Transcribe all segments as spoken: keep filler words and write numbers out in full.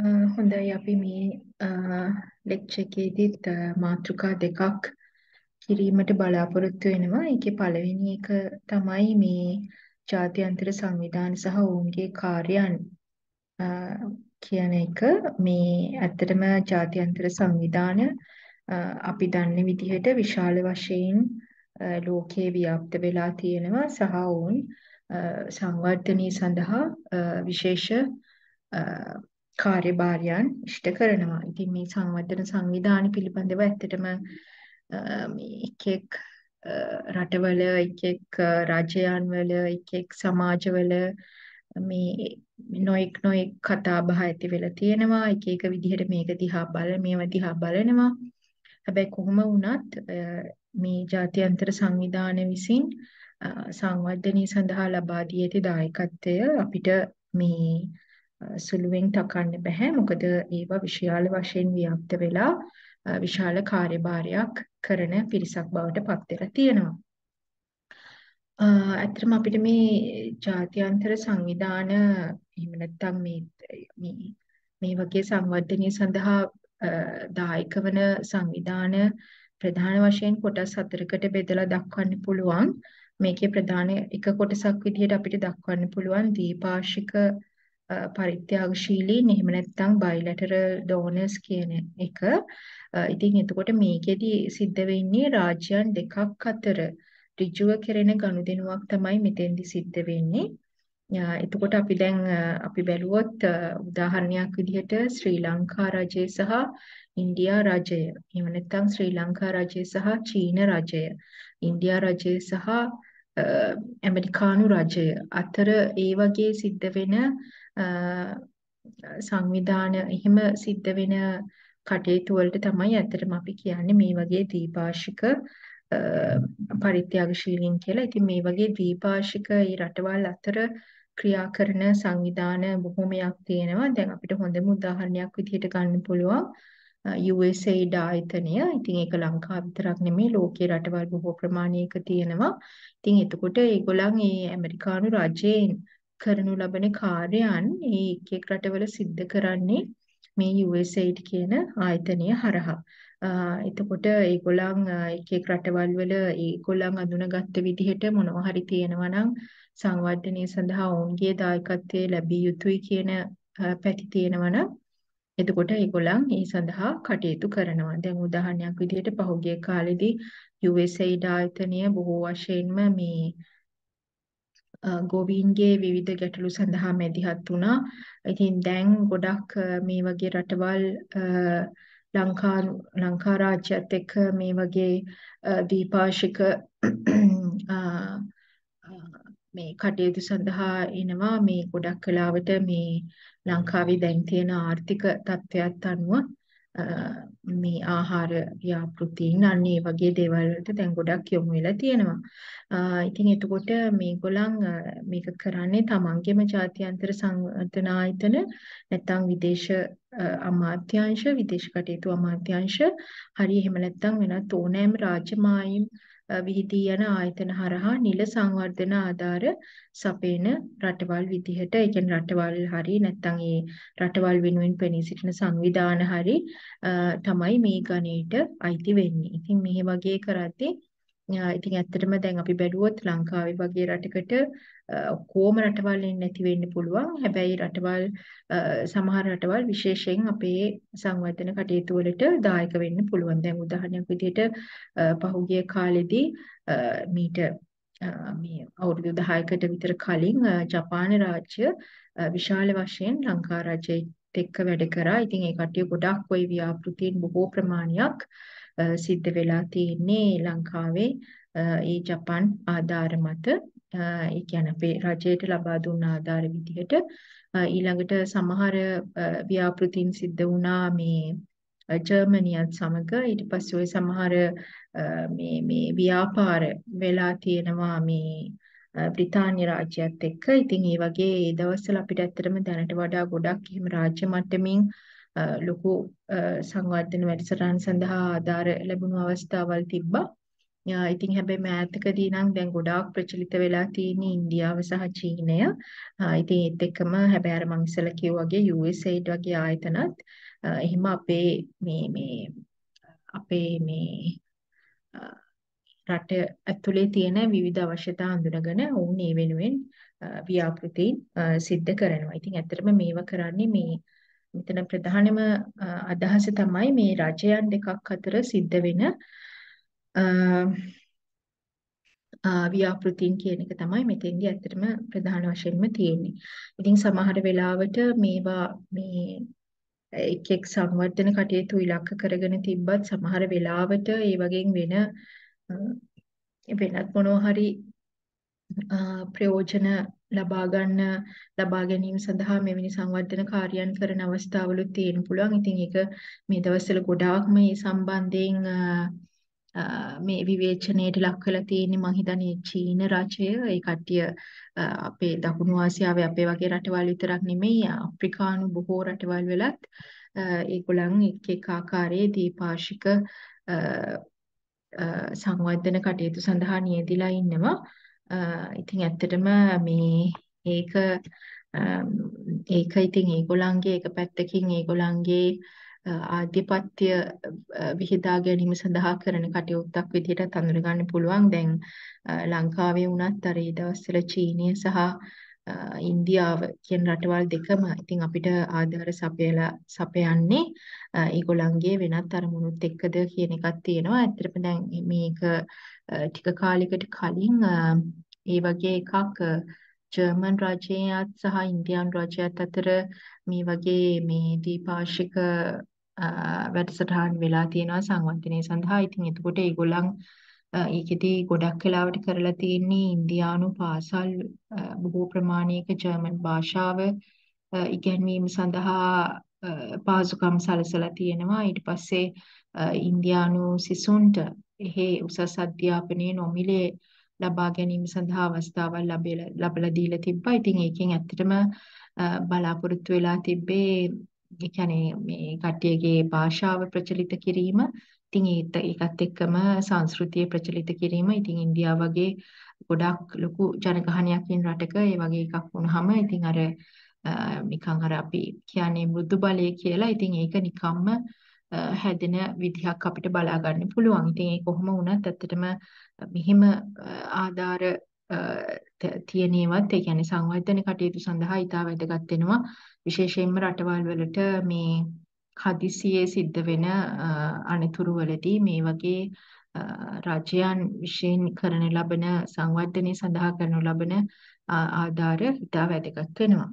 හොඳයි අපි මේ ලෙක්චර් එකේදීත් මාතෘකා දෙකක් කිරීමට බලාපොරොත්තු වෙනවා. ඒකේ පළවෙනි එක තමයි මේ ජාත්‍යන්තර සංවිධාන සහ ඔවුන්ගේ කාර්යයන් අ, කියන එක. මේ ඇත්තටම ජාත්‍යන්තර සංවිධාන අ, අපි දන්න විදිහට විශාල වශයෙන් අ, ලෝකයේ ව්‍යාප්ත වෙලා තියෙනවා සහ ඔවුන් අ, සංවර්ධනය සඳහා අ, විශේෂ අ, කාර්යභාරයන් ඉෂ්ට කරනවා. ඉතින් මේ සංවර්ධන සංවිධාන පිළිබඳව ඇත්තටම අ, මේ එක් එක් අ, රටවල එක් එක් අ, රජයන් වල එක් එක් සමාජවල මේ නොඑක් නොඑක් කතා බහ ඇති වෙලා තියෙනවා. එක එක විදිහට මේක දිහා බල මේව දිහා බලනවා. හැබැයි කොහොම වුණත් අ, මේ ජාත්‍යන්තර සංවිධාන විසින් අ, සංවර්ධනය සඳහා ලබා දී ඇති දායකත්වය අපිට මේ අ, සුළුවෙන් තකන්න බෑ. මොකද ඒවා විශාල වශයෙන් ව්‍යාප්ත වෙලා අ, විශාල කාර්යභාරයක් කරන පිරිසක් බවට පත් වෙලා තියෙනවා. අ, ඇත්තටම අපිට මේ ජාත්‍යන්තර සංවිධාන එහෙම නැත්නම් මේ මේ මේ වගේ සංවර්ධනය සඳහා අ, දායක වන සංවිධාන ප්‍රධාන වශයෙන් කොටස් හතරකට බෙදලා දක්වන්න පුළුවන්. මේකේ ප්‍රධාන එක කොටසක් විදිහට අපිට දක්වන්න පුළුවන් ද්විපාර්ශ්වික අ, පරිත්‍යාගශීලීන් එහෙම නැත්නම් බයිලැටරල් ඩෝනර්ස් කියන එක. අ, ඉතින් එතකොට මේකෙදි සිද්ධ වෙන්නේ රාජ්‍යයන් දෙකක් අතර ඍජුව කෙරෙන ගනුදෙනුවක් තමයි මෙතෙන්දි සිද්ධ වෙන්නේ. යා, එතකොට අපි දැන් අ, අපි බැලුවොත් අ, උදාහරණයක් විදිහට ශ්‍රී ලංකා රජය සහ ඉන්දියා රජය, එහෙම නැත්නම් ශ්‍රී ලංකා රජය සහ චීන රජය, ඉන්දියා රජය සහ අ, ඇමරිකානු රජය අතර ඒ වගේ සිද්ධ වෙන අ, සංවිධාන එහෙම සිද්ධ වෙන කටයුතු වලට තමයි ඇත්තටම අපි කියන්නේ මේ වගේ ද්විපාර්ශ්වික අ, පරිත්‍යාගශීලීන් කියලා. ඉතින් මේ වගේ ද්විපාර්ශ්වික ඒ රටවල් අතර ක්‍රියා කරන සංවිධාන බොහෝමයක් තියෙනවා. දැන් අපිට හොඳම උදාහරණයක් විදිහට ගන්න පුළුවන් යු එස් එයිඩ් ආයතනය. ඉතින් ඒක ලංකාව විතරක් නෙමෙයි ලෝකයේ රටවල් බොහෝ ප්‍රමාණයක තියෙනවා. ඉතින් එතකොට ඒගොල්ලන් මේ ඇමරිකානු රජයෙන් කරනු ලබන කාර්යයන් මේ එක් එක් රටවල සිද්ධ කරන්නේ මේ යු එස් එයිඩ් කියන ආයතනය හරහා. අ, එතකොට ඒගොල්ලන් අ, එක් එක් රටවල් වල ඒගොල්ලන් අඳුනගත්ත විදිහට මොනවා හරි තියෙනවා නම් සංවර්ධනය සඳහා ඔවුන්ගේ දායකත්වය ලැබිය යුතුයි කියන අ, පැති තියෙනවා නම් එතකොට ඒගොල්ලන් ඒ සඳහා කටයුතු කරනවා. දැන් උදාහරණයක් විදිහට පහුගිය කාලෙදී යු එස් එයිඩ් ආයතනය බොහෝ වශයෙන්ම මේ අ, ගොවීන්ගේ විවිධ ගැටලු සඳහා මැදිහත් වුණා. ඉතින් දැන් ගොඩක් අ, මේ වගේ රටවල් අ, ලංකා ලංකා රාජ්‍යත් එක්ක මේ වගේ අ, ද්විපාර්ශ්වික අ, අ, මේ කටයුතු සඳහා එනවා. මේ ගොඩක් කලාවට මේ ලංකාවේ දැන් තියෙන ආර්ථික තත්ත්වයට අනුව අ, මේ ආහාර ව්‍යාපෘතීන් අන්න ඒ වගේ දේවල් වලට දැන් ගොඩක් යොමු වෙලා තියෙනවා. අ, ඉතින් එතකොට මේගොල්ලන් අ, මේක කරන්නේ තමන්ගේම ජාත්‍යන්තර සංවර්ධන ආයතන නැත්නම් විදේශ අ, අමාත්‍යාංශ විදේශ කටයුතු අමාත්‍යාංශ හරි එහෙම නැත්නම් වෙනත් ඕනෑම රාජ්‍ය මායිම් අ, විහිදී යන ආයතන හරහා නිල සංවර්ධන ආධාර සපයන රටවල් විදිහට ඒ කියන්නේ රටවල් හරි නැත්නම් ඒ රටවල් වෙනුවෙන් පෙනී සිටින සංවිධාන හරි අ, තමයි මේ ගණේට අයිති වෙන්නේ. ඉතින් මේ වගේ කරද්දී අ, ඉතින් ඇත්තටම දැන් අපි බැලුවොත් ලංකාවේ වගේ රටකට අ, ඔක්කොම රටවල් එන්නේ නැති වෙන්න පුළුවන්. හැබැයි රටවල් අ, සමහර රටවල් විශේෂයෙන් අපේ සංවර්ධන කටයුතු වලට දායක වෙන්න පුළුවන්. දැන් උදාහරණයක් විදිහට අ, පහුගිය කාලෙදී අ, මීට අ, මේ අවුරුදු දහයකට විතර කලින් අ, ජපාන රාජ්‍ය අ, විශාල වශයෙන් ලංකා රජයත් එක්ක වැඩ කරා. ඉතින් ඒ කට්ටිය ගොඩක් ওই ව්‍යාපෘතීන් බොහෝ ප්‍රමාණයක් අ, සිද්ධ වෙලා තියෙන්නේ ලංකාවේ අ, ඒ ජපාන් ආධාර මත. අ, ඒ කියන්නේ අපේ රජයට ලබා දුන්න ආධාර විදිහට අ, ඊළඟට සමහර අ, ව්‍යාපෘතීන් සිද්ධ වුණා මේ අ, ජර්මනියත් සමග. ඊට පස්සේ ওই සමහර අ, මේ මේ ව්‍යාපාර වෙලා තියෙනවා මේ අ, බ්‍රිතාන්‍ය රාජ්‍යයත් එක්ක. ඉතින් ඒ වගේ ඒ දවස්වල අපිට ඇත්තටම දැනට වඩා ගොඩක් එහෙම රාජ්‍ය මට්ටමින් අ, ලොකු අ, සංවර්ධන වැඩසටහන් සඳහා ආධාර ලැබුණු අවස්ථාවල් තිබ්බා. යා ඉතින් හැබැයි මෑතකදී නම් දැන් ගොඩාක් ප්‍රචලිත වෙලා තියෙන්නේ ඉන්දියාව සහ චීනය. ආ, ඉතින් ඒත් එක්කම හැබැයි අර මං ඉස්සෙල්ලා කිව්වා වගේ යූ එස් ඒඩ් වගේ ආයතනත් ආ, එහෙම අපේ මේ මේ අපේ මේ ආ, රට ඇතුලේ තියෙන විවිධ අවශ්‍යතා හඳුනගෙන ඔවුන් ඒ වෙනුවෙන් ආ, ව්‍යාපෘතීන් ආ, සිද්ධ කරනවා. ඉතින් ඇත්තටම මේවා කරන්නේ මේ මෙතන ප්‍රධානම ආ, අදහස තමයි මේ රජයන් දෙකක් අතර සිද්ධ වෙන ආ, ආ, ව්‍යාපෘතීන් කියන එක තමයි මෙතෙන්දී ඇත්තටම ප්‍රධාන වශයෙන්ම තියෙන්නේ. ඉතින් සමහර වෙලාවට මේවා මේ එක් එක් සංවර්ධන කටයුතු ඉලක්ක කරගෙන තිබ්බත් සමහර වෙලාවට ඒ වගේන් වෙන අ, වෙනත් මොනවා හරි අ, ප්‍රයෝජන ලබා ගන්න ලබා ගැනීම සඳහා මෙවැනි සංවර්ධන කාර්යයන් කරන අවස්ථාවලුත් තියෙන්න පුළුවන්. ඉතින් ඒක මේ දවස්වල ගොඩාක් මේ සම්බන්ධයෙන් අ, අ, මේ විවේචනයට ලක් වෙලා තියෙන්නේ මං හිතන්නේ චීන රජය. ඒ කට්ටිය අ, අපේ දකුණු ආසියාවේ අපේ වගේ රටවල් විතරක් නෙමෙයි අප්‍රිකානු බොහෝ රටවල් වලත් අ, ඒගොල්ලන් එක් එක් ආකාරයේ දීපාශික අ, අ, සංවර්ධන කටයුතු සඳහා නියැදිලා ඉන්නවා. අ, ඉතින් ඇත්තටම මේ ඒක අම්, ඒක ඉතින් ඒගොල්ලන්ගේ එක පැත්තකින් ඒගොල්ලන්ගේ අ, ආධිපත්‍ය අ, විහිදා ගැනීම සඳහා කරන කටයුත්තක් විදිහට හඳුන ගන්න පුළුවන්. දැන් අ, ලංකාවේ වුණත් අර ඊ දවස්වල චීනය සහ අ, ඉන්දියාව කියන රටවල් දෙකම ඉතින් අපිට ආධාර සපයලා සපයන්නේ අ, ඒගොල්ලන්ගේ වෙනත් අරමුණුත් එක්කද කියන එකක් තියෙනවා. ඇත්තටම දැන් මේක අ, ටික කාලයකට කලින් අ, ඒ වගේ එකක් අ, ජර්මන් රජයත් සහ ඉන්දියානු රජයත් අතර මේ වගේ මේ දීපාශික අ, වැඩසටහන් වෙලා තියෙනවා සංවර්ධනය සඳහා. ඉතින් එතකොට ඒගොල්ලන් අ, ඒකෙදී ගොඩක් වෙලාවට කරලා තියෙන්නේ ඉන්දියානු පාසල් අ, බොහෝ ප්‍රමාණයක ජර්මන් භාෂාව අ, ඉගැන්වීම සඳහා අ, පහසුකම් සලසලා තියෙනවා. ඊට පස්සේ අ, ඉන්දියානු සිසුන්ට එහි උසස් අධ්‍යාපනයේ නොමිලේ ලබා ගැනීම සඳහා අවස්ථාවක් ලැබෙලා ලබලා දීලා තිබ්බා. ඉතින් ඒකෙන් ඇත්තටම අ, බලාපොරොත්තු වෙලා තිබ්බේ ඒ කියන්නේ මේ කට්ටියගේ භාෂාව ප්‍රචලිත කිරීම. ඉතින් ඒත් ඒකත් එක්කම සංස්කෘතිය ප්‍රචලිත කිරීම. ඉතින් ඉන්දියාව වගේ ගොඩක් ලොකු ජනගහනයක් ඉන්න රටක ඒ වගේ එකක් වුණාම ඉතින් අර අ, නිකන් අර අපි කියන්නේ මෘදු බලය කියලා. ඉතින් ඒක නිකම්ම අ, හැදෙන විදිහක් අපිට බලා ගන්න පුළුවන්. ඉතින් ඒ කොහොම වුණත් ඇත්තටම මෙහිම අ, ආධාර අ, ත- තියෙන ඒවාත් ඒ කියන්නේ සංවර්ධන කටයුතු සඳහා ඉතා වැදගත් වෙනවා. විශේෂයෙන්ම රටවල් වලට මේ හදිසියේ සිද්ධ වෙන අ, අනතුරු වලදී මේ වගේ අ, රජයන් විසින් කරන ලබන සංවර්ධනය සඳහා කරනු ලබන ආ, ආධාර ඉතා වැදගත් වෙනවා.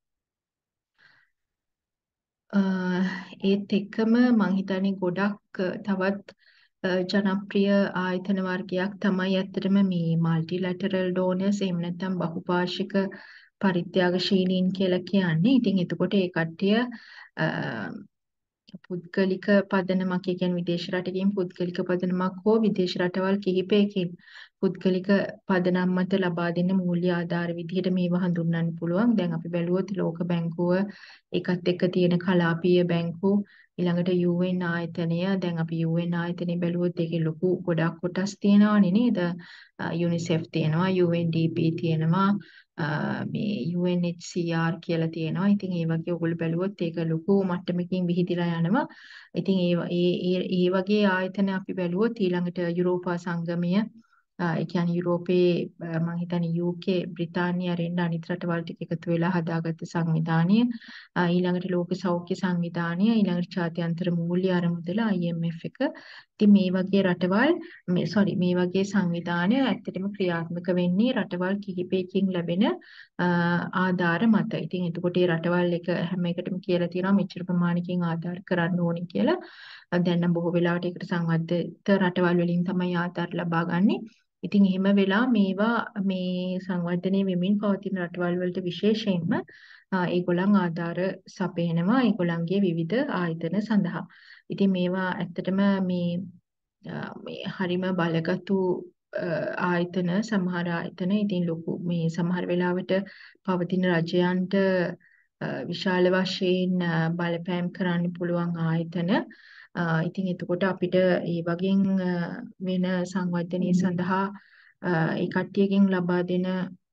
අ, ඒත් එක්කම මං හිතන්නේ ගොඩක් අ, තවත් අ, ජනප්‍රිය ආයතන වර්ගයක් තමයි ඇත්තටම මේ මල්ටිලැටරල් ඩෝනර්ස් එහෙම නැත්නම් බහුපාර්ශ්වික පරිත්‍යාගශීලීන් කියලා කියන්නේ. ඉතින් එතකොට ඒ කට්ටිය අ, පුද්ගලික පදනමක්, ඒ කියන්නේ විදේශ රටකින් පුද්ගලික පදනමක් හෝ විදේශ රටවල් කිහිපයකින් පුද්ගලික පදනම් මත ලබා දෙන මූල්‍ය ආධාර විදිහට මේවා හඳුන්වන්න පුළුවන්. දැන් අපි බැලුවොත් ලෝක බැංකුව ඒකත් එක්ක තියෙන කලාපීය බැංකු ඊළඟට යූ එන් ආයතනය. දැන් අපි යූ එන් ආයතනය බැලුවොත් ඒකේ ලොකු ගොඩක් කොටස් තියෙනවානේ නේද? යුනිසෙෆ් තියෙනවා, යූ එන් ඩී පී තියෙනවා, අ, මේ U N H C R කියලා තියෙනවා. ඉතින් ඒ වගේ ඔයගොල්ලෝ බැලුවොත් ඒක ලොකු මට්ටමකින් විහිදිලා යනවා. ඉතින් ඒ ඒ ඒ ඒ වගේ ආයතන අපි බැලුවොත් ඊළඟට යුරෝපා සංගමය, අ, ඒ කියන්නේ යුරෝපයේ අ, මම හිතන්නේ යූ කේ බ්‍රිතාන්‍ය අරින්න අනිත් රටවල් ටික එකතු වෙලා හදාගත්ත සංවිධානය, අ, ඊළඟට ලෝක සෞඛ්‍ය සංවිධානය, ඊළඟට ජාත්‍යන්තර මූල්‍ය අරමුදල ආයි එම් එෆ් එක. ඉතින් මේ වගේ රටවල් මේ සෝරි මේ වගේ සංවිධාන ඇත්තටම ක්‍රියාත්මක වෙන්නේ රටවල් කිහිපයකින් ලැබෙන අ, ආධාර මත. ඉතින් එතකොට මේ රටවල් එක හැම එකටම කියලා තියෙනවා මෙච්චර ප්‍රමාණිකින් ආධාර කරන්න ඕනේ කියලා. අ, දැන් නම් බොහෝ වෙලාවට ඒකට සංවර්ධිත රටවල් වලින් තමයි ආධාර ලබා ගන්නේ. ඉතින් එහෙම වෙලා මේවා මේ සංවර්ධනය වෙමින් පවතින රටවල් වලට විශේෂයෙන්ම අ, ඒගොල්ලන් ආධාර සපයනවා ඒගොල්ලන්ගේ විවිධ ආයතන සඳහා. ඉතින් මේවා ඇත්තටම මේ අ, මේ හරිම බලගතු අ, ආයතන සමහර ආයතන ඉතින් ලොකු මේ සමහර වෙලාවට පවතින රජයන්ට අ, විශාල වශයෙන් අ, බලපෑම් කරන්න පුළුවන් ආයතන. ඉතින් එතකොට අපිට ඒ වගේ වෙන සංවර්ධනය සඳහා ඒ කට්ටියකින් ලබා දෙන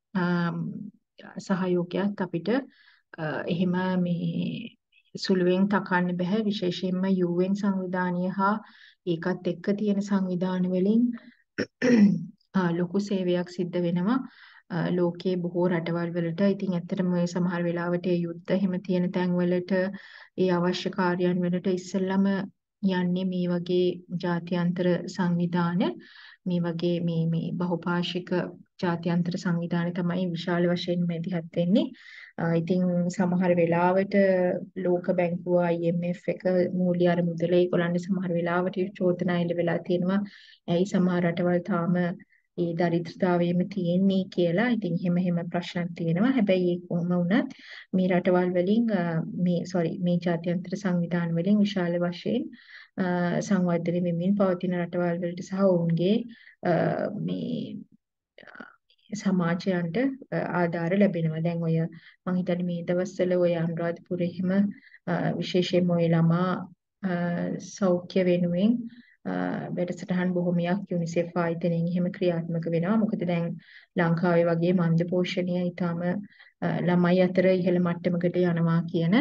සහයෝගයත් අපිට එහෙම මේ සුළුවෙන් තකන්න බෑ. විශේෂයෙන්ම යූ එන් සංවිධානය හා ඒකත් එක්ක තියෙන සංවිධාන වලින් ලොකු සේවයක් සිද්ධ වෙනවා. ලෝකයේ බොහෝ රටවල් වලට. ඉතින් ඇත්තටම මේ සමහර වෙලාවට ඒ යුද්ධ එහෙම තියෙන තැන්වලට ඒ අවශ්‍ය කාර්යයන් වලට ඉස්සෙල්ලම යන්නේ මේ වගේ ජාත්‍යන්තර සංවිධාන මේ වගේ මේ මේ බහුපාශික ජාත්‍යන්තර සංවිධාන තමයි විශාල වශයෙන් මැදිහත් වෙන්නේ. ඉතින් සමහර වෙලාවට ලෝක බැංකුව ආයි එම් එෆ් එක මූල්‍ය අරමුදල ඒගොල්ලන්ට සමහර වෙලාවට චෝදනා එල්ල වෙලා තියෙනවා. ඇයි සමහර රටවල් තාම ඒ දරිද්‍රතාවයේම තියෙන්නේ කියලා. ඉතින් එහෙම එහෙම ප්‍රශ්නක් තියෙනවා. හැබැයි ඒ කොහොම වුණත් මේ රටවල් වලින් මේ සෝරි මේ ජාත්‍යන්තර සංවිධාන වලින් විශාල වශයෙන් සංවර්ධනය වෙමින් පවතින රටවල් වලට සහ ඔවුන්ගේ මේ සමාජයන්ට ආධාර ලැබෙනවා. දැන් ඔය මම හිතන්නේ මේ දවස්වල ඔය අනුරාධපුරේ එහෙම විශේෂයෙන්ම ඔය ළමා සෞඛ්‍ය වෙනුවෙන් වැඩසටහන් බොහොමයක් යුනිසෙෆ් ආයතනයෙන් එහෙම ක්‍රියාත්මක වෙනවා. මොකද දැන් ලංකාවේ වගේ මන්ද පෝෂණය ඊටම ළමයි අතර ඉහළ මට්ටමකට යනවා කියන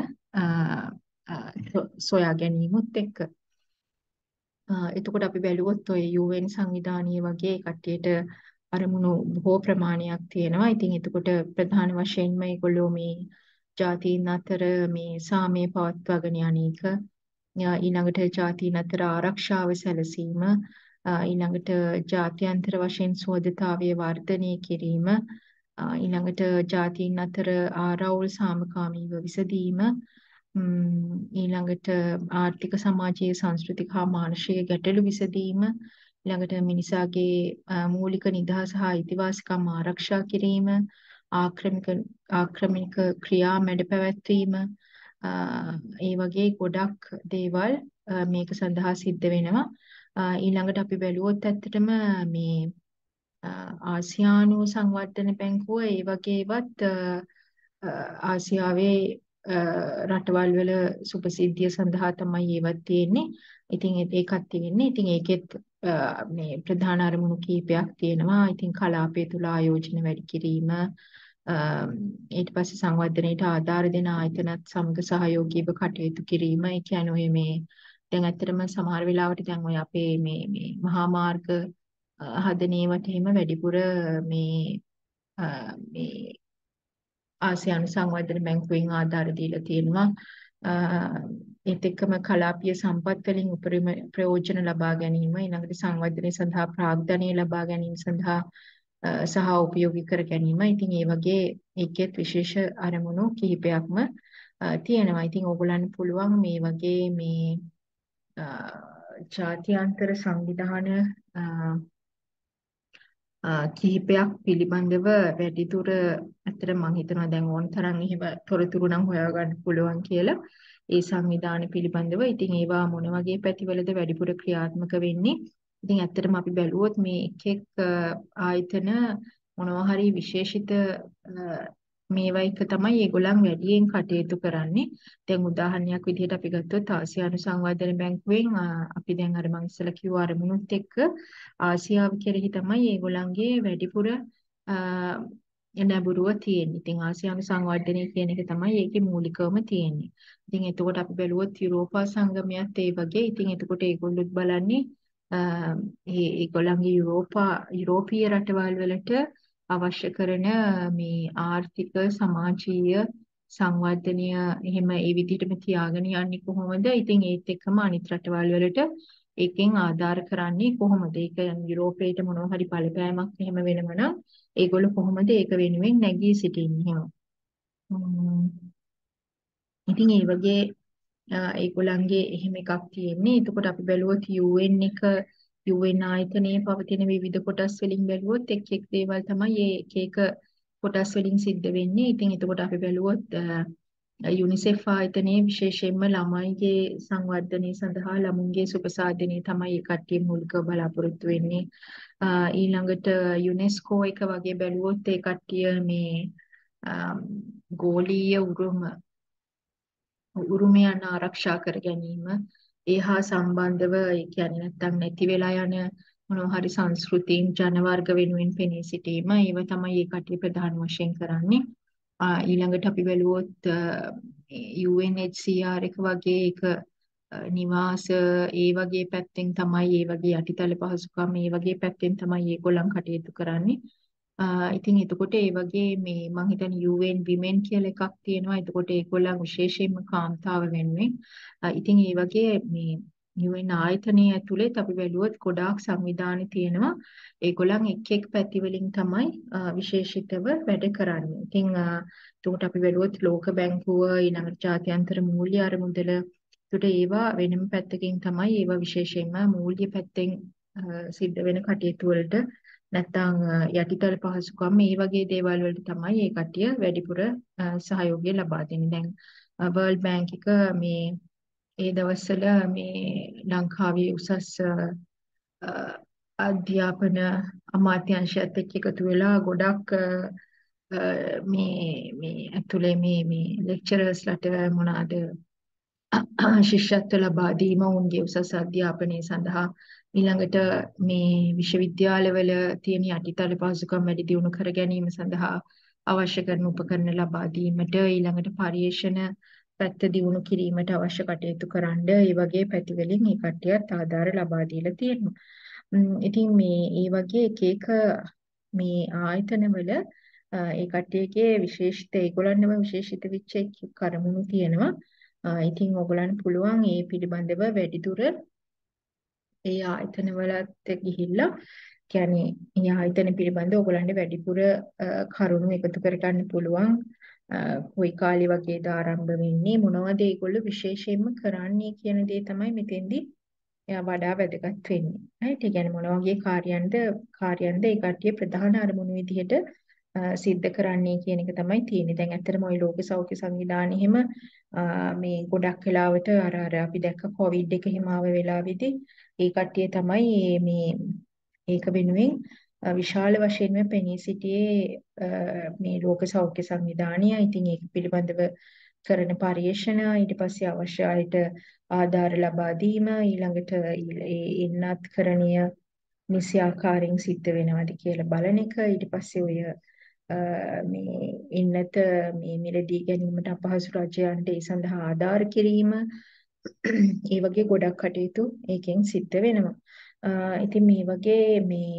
සොයා ගැනීමත් එක්ක. එතකොට අපි බැලුවොත් ඔය යූ එන් සංවිධානීය වගේ කට්ටියට අරමුණු බොහෝ ප්‍රමාණයක් තියෙනවා. ඉතින් එතකොට ප්‍රධාන වශයෙන්ම මේගොල්ලෝ මේ ජාතීන් අතර මේ සාමය පවත්වාගෙන යන එක, ඊළඟට ජාතීන් අතර ආරක්ෂාව සැලසීම, ඊළඟට ජාත්‍යන්තර වශයෙන් සුහදතාවය වර්ධනය කිරීම, ඊළඟට ජාතීන් අතර ආරවුල් සාමකාමීව විසඳීම, ඊළඟට ආර්ථික සමාජීය සංස්කෘතික හා මානසික ගැටලු විසඳීම, ඊළඟට මිනිසාගේ මූලික නිදහස හා අයිතිවාසිකම් ආරක්ෂා කිරීම, ආක්‍රමික ආක්‍රමණික ක්‍රියා මැඩ පැවැත්වීම, ඒ වගේ ගොඩක් දේවල් මේක සඳහා සිද්ධ වෙනවා. ඊළඟට අපි බැලුවොත් ඇත්තටම මේ ආසියානු සංවර්ධන බැංකුව ඒ වගේවත් ආසියාවේ රටවල් වල සුපසිද්ධිය සඳහා තමයි ඒවත් තියෙන්නේ. ඉතින් ඒකත් තියෙන්නේ. ඉතින් ඒකෙත් මේ ප්‍රධාන අරමුණු කීපයක් තියෙනවා. ඉතින් කලාපය තුල ආයෝජන වැඩි කිරීම, ඊට පස්සේ සංවර්ධනයට ආධාර දෙන ආයතනත් සමග සහයෝගීව කටයුතු කිරීම. ඒ කියන්නේ ඔය මේ දැන් ඇත්තටම සමහර වෙලාවට දැන් ඔය අපේ මේ මේ මහා මාර්ග හදන ඒවාට එහෙම වැඩිපුර මේ මේ ආසියානු සංවර්ධන බැංකුවෙන් ආධාර දීලා තියෙනවා. ඒත් එක්කම කලාපීය සම්පත් වලින් උපරිම ප්‍රයෝජන ලබා ගැනීම, ඊළඟට සංවර්ධනය සඳහා ප්‍රාග්ධනය ලබා ගැනීම සඳහා සහ උපයෝගී කර ගැනීම. ඉතින් ඒ වගේ ඒකෙත් විශේෂ අරමුණු කිහිපයක්ම තියෙනවා. ඉතින් ඕගොල්ලන්ට පුළුවන් මේ වගේ මේ ජාත්‍යන්තර සංවිධාන කිහිපයක් පිළිබඳව වැඩිදුර ඇත්තට මම හිතනවා දැන් ඕන තරම් එහෙම තොරතුරු නම් හොයාගන්න පුළුවන් කියලා. ඒ සංවිධාන පිළිබඳව. ඉතින් ඒවා මොන වගේ පැතිවලද වැඩිපුර ක්‍රියාත්මක වෙන්නේ? ඉතින් ඇත්තටම අපි බැලුවොත් මේ එක් එක් ආයතන මොනවා හරි විශේෂිත මේවා එක තමයි ඒගොල්ලන් වැඩියෙන් කටයුතු කරන්නේ. දැන් උදාහරණයක් විදිහට අපි ගත්තොත් ආසියානු සංවර්ධන බැංකුවෙන් අපි දැන් අර මම ඉස්සෙල්ලා කිව්ව අරමුණුත් එක්ක ආසියාව කෙරෙහි තමයි ඒගොල්ලන්ගේ වැඩිපුර නැඹුරුව තියෙන්නේ. ඉතින් ආසියානු සංවර්ධනය කියන එක තමයි ඒකේ මූලිකවම තියෙන්නේ. ඉතින් එතකොට අපි බැලුවොත් යුරෝපා සංගමයත් ඒ වගේ. ඉතින් එතකොට ඒගොල්ලොත් බලන්නේ ඒ ඒගොල්ලන්ගේ යුරෝපා යුරෝපීය රටවල් වලට අවශ්‍ය කරන මේ ආර්ථික සමාජීය සංවර්ධනය එහෙම ඒ විදිහටම තියාගෙන යන්නේ කොහොමද? ඉතින් ඒත් එක්කම අනිත් රටවල් වලට ඒකෙන් ආධාර කරන්නේ කොහොමද? ඒක යුරෝපයට මොනවා හරි බලපෑමක් එහෙම වෙනවනම් ඒගොල්ලෝ කොහොමද ඒක වෙනුවෙන් නැගී සිටින්නේ? ඉතින් ඒ වගේ ඒගොල්ලන්ගේ එහෙම එකක් තියෙන්නේ. එතකොට අපි බැලුවොත් යූ එන් එක යූ එන් ආයතනයේ පවතින විවිධ කොටස් වලින් බැලුවොත් එක් එක් දේවල් තමයි මේ එක එක කොටස් වලින් සිද්ධ වෙන්නේ. ඉතින් එතකොට අපි බැලුවොත් යුනිසෙෆ් ආයතනයේ විශේෂයෙන්ම ළමයිගේ සංවර්ධනය සඳහා ළමුන්ගේ සුබසාධනය තමයි ඒ කට්ටිය මූලිකව බලාපොරොත්තු වෙන්නේ. ඊළඟට යුනෙස්කෝ එක වගේ බැලුවොත් ඒ කට්ටිය මේ ගෝලීය උරුම උරුමයන් ආරක්ෂා කර ගැනීම, ඒ හා සම්බන්ධව ඒ කියන්නේ නැත්තම් නැති වෙලා යන මොනවා හරි සංස්කෘතීන් ජන වර්ග වෙනුවෙන් පෙනී සිටීම ඒව තමයි ඒ කට්ටිය ප්‍රධාන වශයෙන් කරන්නේ. ආ ඊළඟට අපි බැලුවොත් U N H C R එක වගේ එක නිවාස ඒ වගේ පැත්තෙන් තමයි ඒ වගේ යටිතල පහසුකම් ඒ වගේ පැත්තෙන් තමයි ඒගොල්ලන් කටයුතු කරන්නේ. ආ ඉතින් එතකොට ඒ වගේ මේ මං හිතන්නේ යූ එන් Women කියලා එකක් තියෙනවා. එතකොට ඒගොල්ලන් විශේෂයෙන්ම කාන්තාව වෙනුවෙන්. ආ ඉතින් ඒ වගේ මේ යූ එන් ආයතනයේ ඇතුළෙත් අපි බැලුවොත් ගොඩාක් සංවිධාන තියෙනවා. ඒගොල්ලන් එක් එක් පැති වලින් තමයි විශේෂිතව වැඩ කරන්නේ. ඉතින් එතකොට අපි බැලුවොත් ලෝක බැංකුව ඊළඟට ජාත්‍යන්තර මූල්‍ය අරමුදල එතකොට ඒවා වෙනම පැත්තකින් තමයි ඒවා විශේෂයෙන්ම මූල්‍ය පැත්තෙන් සිද්ධ වෙන කටයුතු වලට නැත්නම් යටිතල පහසුකම් මේ වගේ දේවල් වලට තමයි මේ කට්ටිය වැඩිපුර සහයෝගය ලබා දෙන්නේ. දැන් වර්ල්ඩ් බැංක් එක මේ ඒ දවස්වල මේ ලංකාවේ උසස් අධ්‍යාපන අමාත්‍යාංශයත් එක්ක එකතු වෙලා ගොඩක් මේ මේ ඇතුලේ මේ මේ ලෙක්චරර්ස්ලට මොනවාද ශිෂ්‍යත්ව ලබා දීම උන්ගේ උසස් අධ්‍යාපනය සඳහා ඊළඟට මේ විශ්වවිද්‍යාලවල තියෙන යටිතල පහසුකම් වැඩි දියුණු කර ගැනීම සඳහා අවශ්‍ය කරන උපකරණ ලබා දීමට ඊළඟට පරිශන පැත්ත දියුණු කිරීමට අවශ්‍ය කටයුතු කරන්න ඒ වගේ පැතිවලින් මේ කට්ටියත් ආධාර ලබා දීලා තියෙනවා. ඉතින් මේ ඒ වගේ එක එක මේ ආයතනවල ඒ කට්ටියගේ විශේෂිත ඒගොල්ලන්වම විශේෂිත වෙච්ච කරුණු තියෙනවා. ඉතින් ඔයගලන්ට පුළුවන් ඒ පිළිබඳව වැඩිදුර ඒ ආයතන වලට ගිහිල්ලා කියන්නේ ඒ ආයතන පිළිබඳව ඔයගලන්ට වැඩිපුර කරුණු එකතු කරගන්න පුළුවන්. කොයි කාලේ වගේද ආරම්භ වෙන්නේ මොනවද ඒගොල්ලෝ විශේෂයෙන්ම කරන්නේ කියන දේ තමයි මෙතෙන්දී එයා වඩා වැදගත් වෙන්නේ. right? ඒ කියන්නේ මොන වගේ කාර්යයන්ද කාර්යයන්ද ඒ කට්ටිය ප්‍රධාන අරමුණු විදිහට සිද්ධ කරන්නේ කියන එක තමයි තියෙන්නේ. දැන් ඇත්තටම ওই ලෝක සෞඛ්‍ය සංවිධානය එහෙම මේ ගොඩක් වෙලාවට අර අර අපි දැක්ක කොවිඩ් එක හිම ආව වෙලාවේදී ඒ කට්ටිය තමයි මේ ඒක වෙනුවෙන් විශාල වශයෙන්ම පෙනී සිටියේ මේ ලෝක සෞඛ්‍ය සංවිධානය. ඉතින් ඒක පිළිබඳව කරන පරිශන ඊට පස්සේ අවශ්‍ය අයට ආධාර ලබා දීම ඊළඟට එන්නත් කරණීය නිසි ආකාරයෙන් සිද්ධ වෙනවද කියලා බලන එක ඊට පස්සේ ඔය මේ එන්නත මේ මිලදී ගැනීමට අපහසු රජයන්ට ඒ සඳහා ආධාර කිරීම ඒ වගේ ගොඩක් කටයුතු ඒකෙන් සිද්ධ වෙනවා. ඉතින් මේ වගේ මේ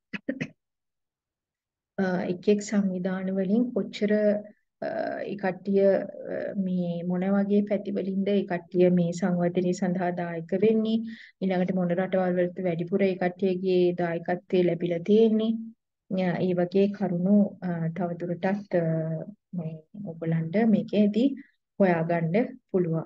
එක් එක් සංවිධාන වලින් කොච්චර ඒ කට්ටිය මේ මොන වගේ පැතිවලින්ද ඒ කට්ටිය මේ සංවර්ධනය සඳහා දායක වෙන්නේ ඊළඟට මොන රටවල් වලට වැඩිපුර ඒ කට්ටියගේ දායකත්වය ලැබිලා තියෙන්නේ ඒ වගේ කරුණු තවදුරටත් මේ ඔයගලන්ට මේකේදී හොයාගන්න පුළුවන්.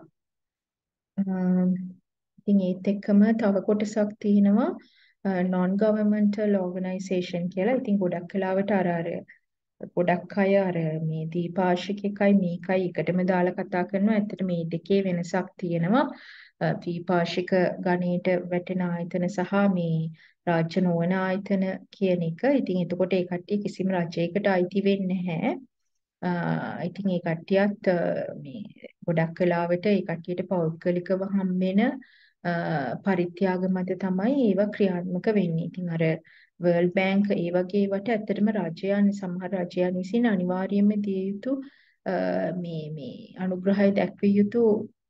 ඉතින් ඒත් එක්කම තව කොටසක් තියෙනවා non governmental organization කියලා. ඉතින් ගොඩක් වෙලාවට අර අර ගොඩක් අය අර මේ දීපාශික එකයි මේකයි එකටම දාලා කතා කරනවා. ඇත්තට මේ දෙකේ වෙනසක් තියෙනවා. දීපාශික ගණයට වැටෙන ආයතන සහ මේ රාජ්‍ය නොවන ආයතන කියන එක. ඉතින් එතකොට ඒ කට්ටිය කිසිම රජයකට අයිති වෙන්නේ නැහැ. ඉතින් ඒ කට්ටියත් මේ ගොඩක් වෙලාවට ඒ කට්ටියට පෞද්ගලිකව හම්බෙන පරිත්‍යාග මත තමයි ඒවා ක්‍රියාත්මක වෙන්නේ. ඉතින් අර වර්ල්ඩ් බැංක් ඒ වගේ ඒවාට ඇත්තටම රජයන් සමහර රජයන් විසින් අනිවාර්යයෙන්ම දිය යුතු මේ මේ අනුග්‍රහය දැක්විය යුතු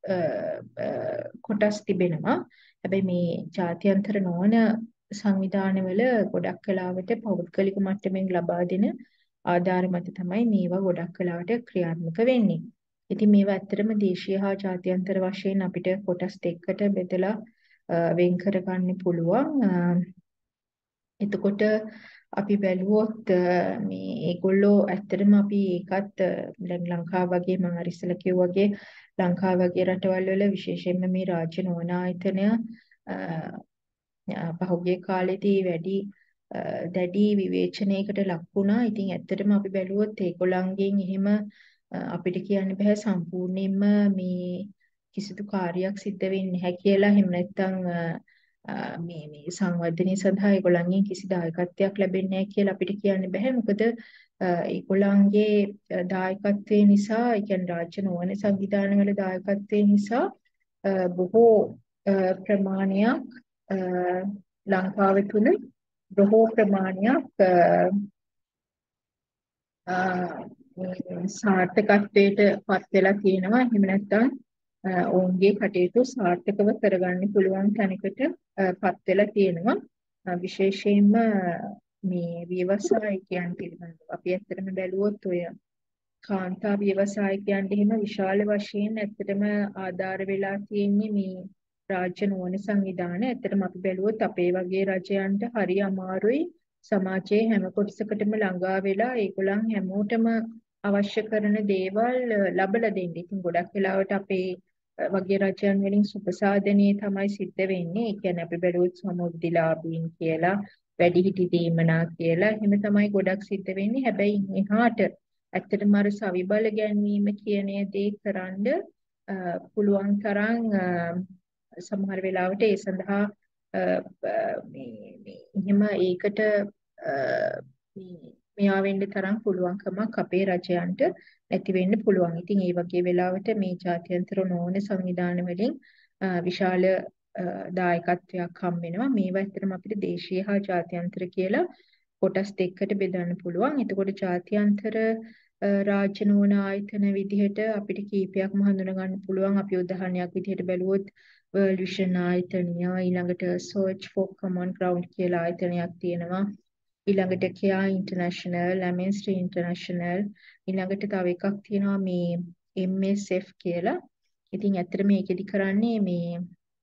කොටස් තිබෙනවා. හැබැයි මේ ජාත්‍යන්තර නොවන සංවිධානවල ගොඩක් වෙලාවට පෞද්ගලික මට්ටමින් ලබා දෙන ආධාර මත තමයි මේවා ගොඩක් වෙලාවට ක්‍රියාත්මක වෙන්නේ. ඉතින් මේවා ඇත්තටම දේශීය හා ජාත්‍යන්තර වශයෙන් අපිට කොටස් දෙකකට බෙදලා වෙන් කරගන්න පුළුවන්. එතකොට අපි බැලුවොත් මේ ඒගොල්ලෝ ඇත්තටම අපි ඒකත් දැන් ලංකාව වගේ මම අර ඉස්සෙල්ලා කිව්වා වගේ ලංකාව වගේ රටවල් වල විශේෂයෙන්ම මේ රාජ්‍ය නොවන ආයතනය පහුගිය කාලෙදී වැඩි දැඩි විවේචනයකට ලක් වුණා. ඉතින් ඇත්තටම අපි බැලුවොත් ඒගොල්ලන්ගෙන් එහෙම අපිට කියන්න බෑ සම්පූර්ණයෙන්ම මේ කිසිදු කාර්යයක් සිද්ධ වෙන්නේ නැහැ කියලා. එහෙම නැත්නම් මේ මේ සංවර්ධනය සඳහා ඒගොල්ලන්ගෙන් කිසි දායකත්වයක් ලැබෙන්නේ නැහැ කියලා අපිට කියන්න බෑ. මොකද ඒගොල්ලන්ගේ දායකත්වය නිසා, ඒ කියන්නේ රාජ්‍ය නොවන සංවිධානවල දායකත්වය නිසා බොහෝ ප්‍රමාණයක් ලංකාව තුල බොහෝ ප්‍රමාණයක් සාර්ථකත්වයට පත් වෙලා තියෙනවා. එහෙම නැත්නම් ඔවුන්ගේ කටයුතු සාර්ථකව කරගන්න පුළුවන් තැනකට පත් වෙලා තියෙනවා. විශේෂයෙන්ම මේ ව්‍යවසායකයන් පිළිබඳව අපි ඇත්තටම බැලුවොත් ඔය කාන්තා ව්‍යවසායකයන්ට එහෙම විශාල වශයෙන් ඇත්තටම ආධාර වෙලා තියෙන්නේ මේ රාජ්‍ය නොවන සංවිධාන. ඇත්තටම අපි බැලුවොත් අපේ වගේ රජයන්ට හරි අමාරුයි සමාජයේ හැම කොටසකටම ළඟා වෙලා ඒගොල්ලන් හැමෝටම අවශ්‍ය කරන දේවල් ලබලා දෙන්න. ඉතින් ගොඩක් වෙලාවට අපේ වගේ රජයන් වලින් සුපසාදනයේ තමයි සිද්ධ වෙන්නේ. ඒ කියන්නේ අපි බැලුවොත් සමුද්දිලාභීන් කියලා, වැඩිහිටි දීමනා කියලා එහෙම තමයි ගොඩක් සිද්ධ වෙන්නේ. හැබැයි එහාට ඇත්තටම අර සවිබල ගැන්වීම කියන දේ කරන්ඩ පුළුවන් තරම් සමහර වෙලාවට ඒ සඳහා මේ මේ එහෙම ඒකට මෙයා වෙන්න තරම් පුළුවන්කමක් අපේ රජයන්ට නැති වෙන්න පුළුවන්. ඉතින් ඒ වගේ වෙලාවට මේ ජාත්‍යන්තර නොවන සංවිධාන වලින් විශාල දායකත්වයක් හම් වෙනවා. මේවා ඇත්තටම අපිට දේශීය හා ජාත්‍යන්තර කියලා කොටස් දෙකකට බෙදන්න පුළුවන්. එතකොට ජාත්‍යන්තර රාජ්‍ය නොවන ආයතන විදිහට අපිට කීපයක්ම හඳුනා ගන්න පුළුවන්. අපි උදාහරණයක් විදිහට බැලුවොත් World Vision ආයතනය, ඊළඟට Search for Common Ground කියලා ආයතනයක් තියෙනවා. ඊළඟට Care International, Amnesty International, ඊළඟට තව එකක් තියෙනවා මේ M S F කියලා. ඉතින් ඇත්තට මේකෙදි කරන්නේ මේ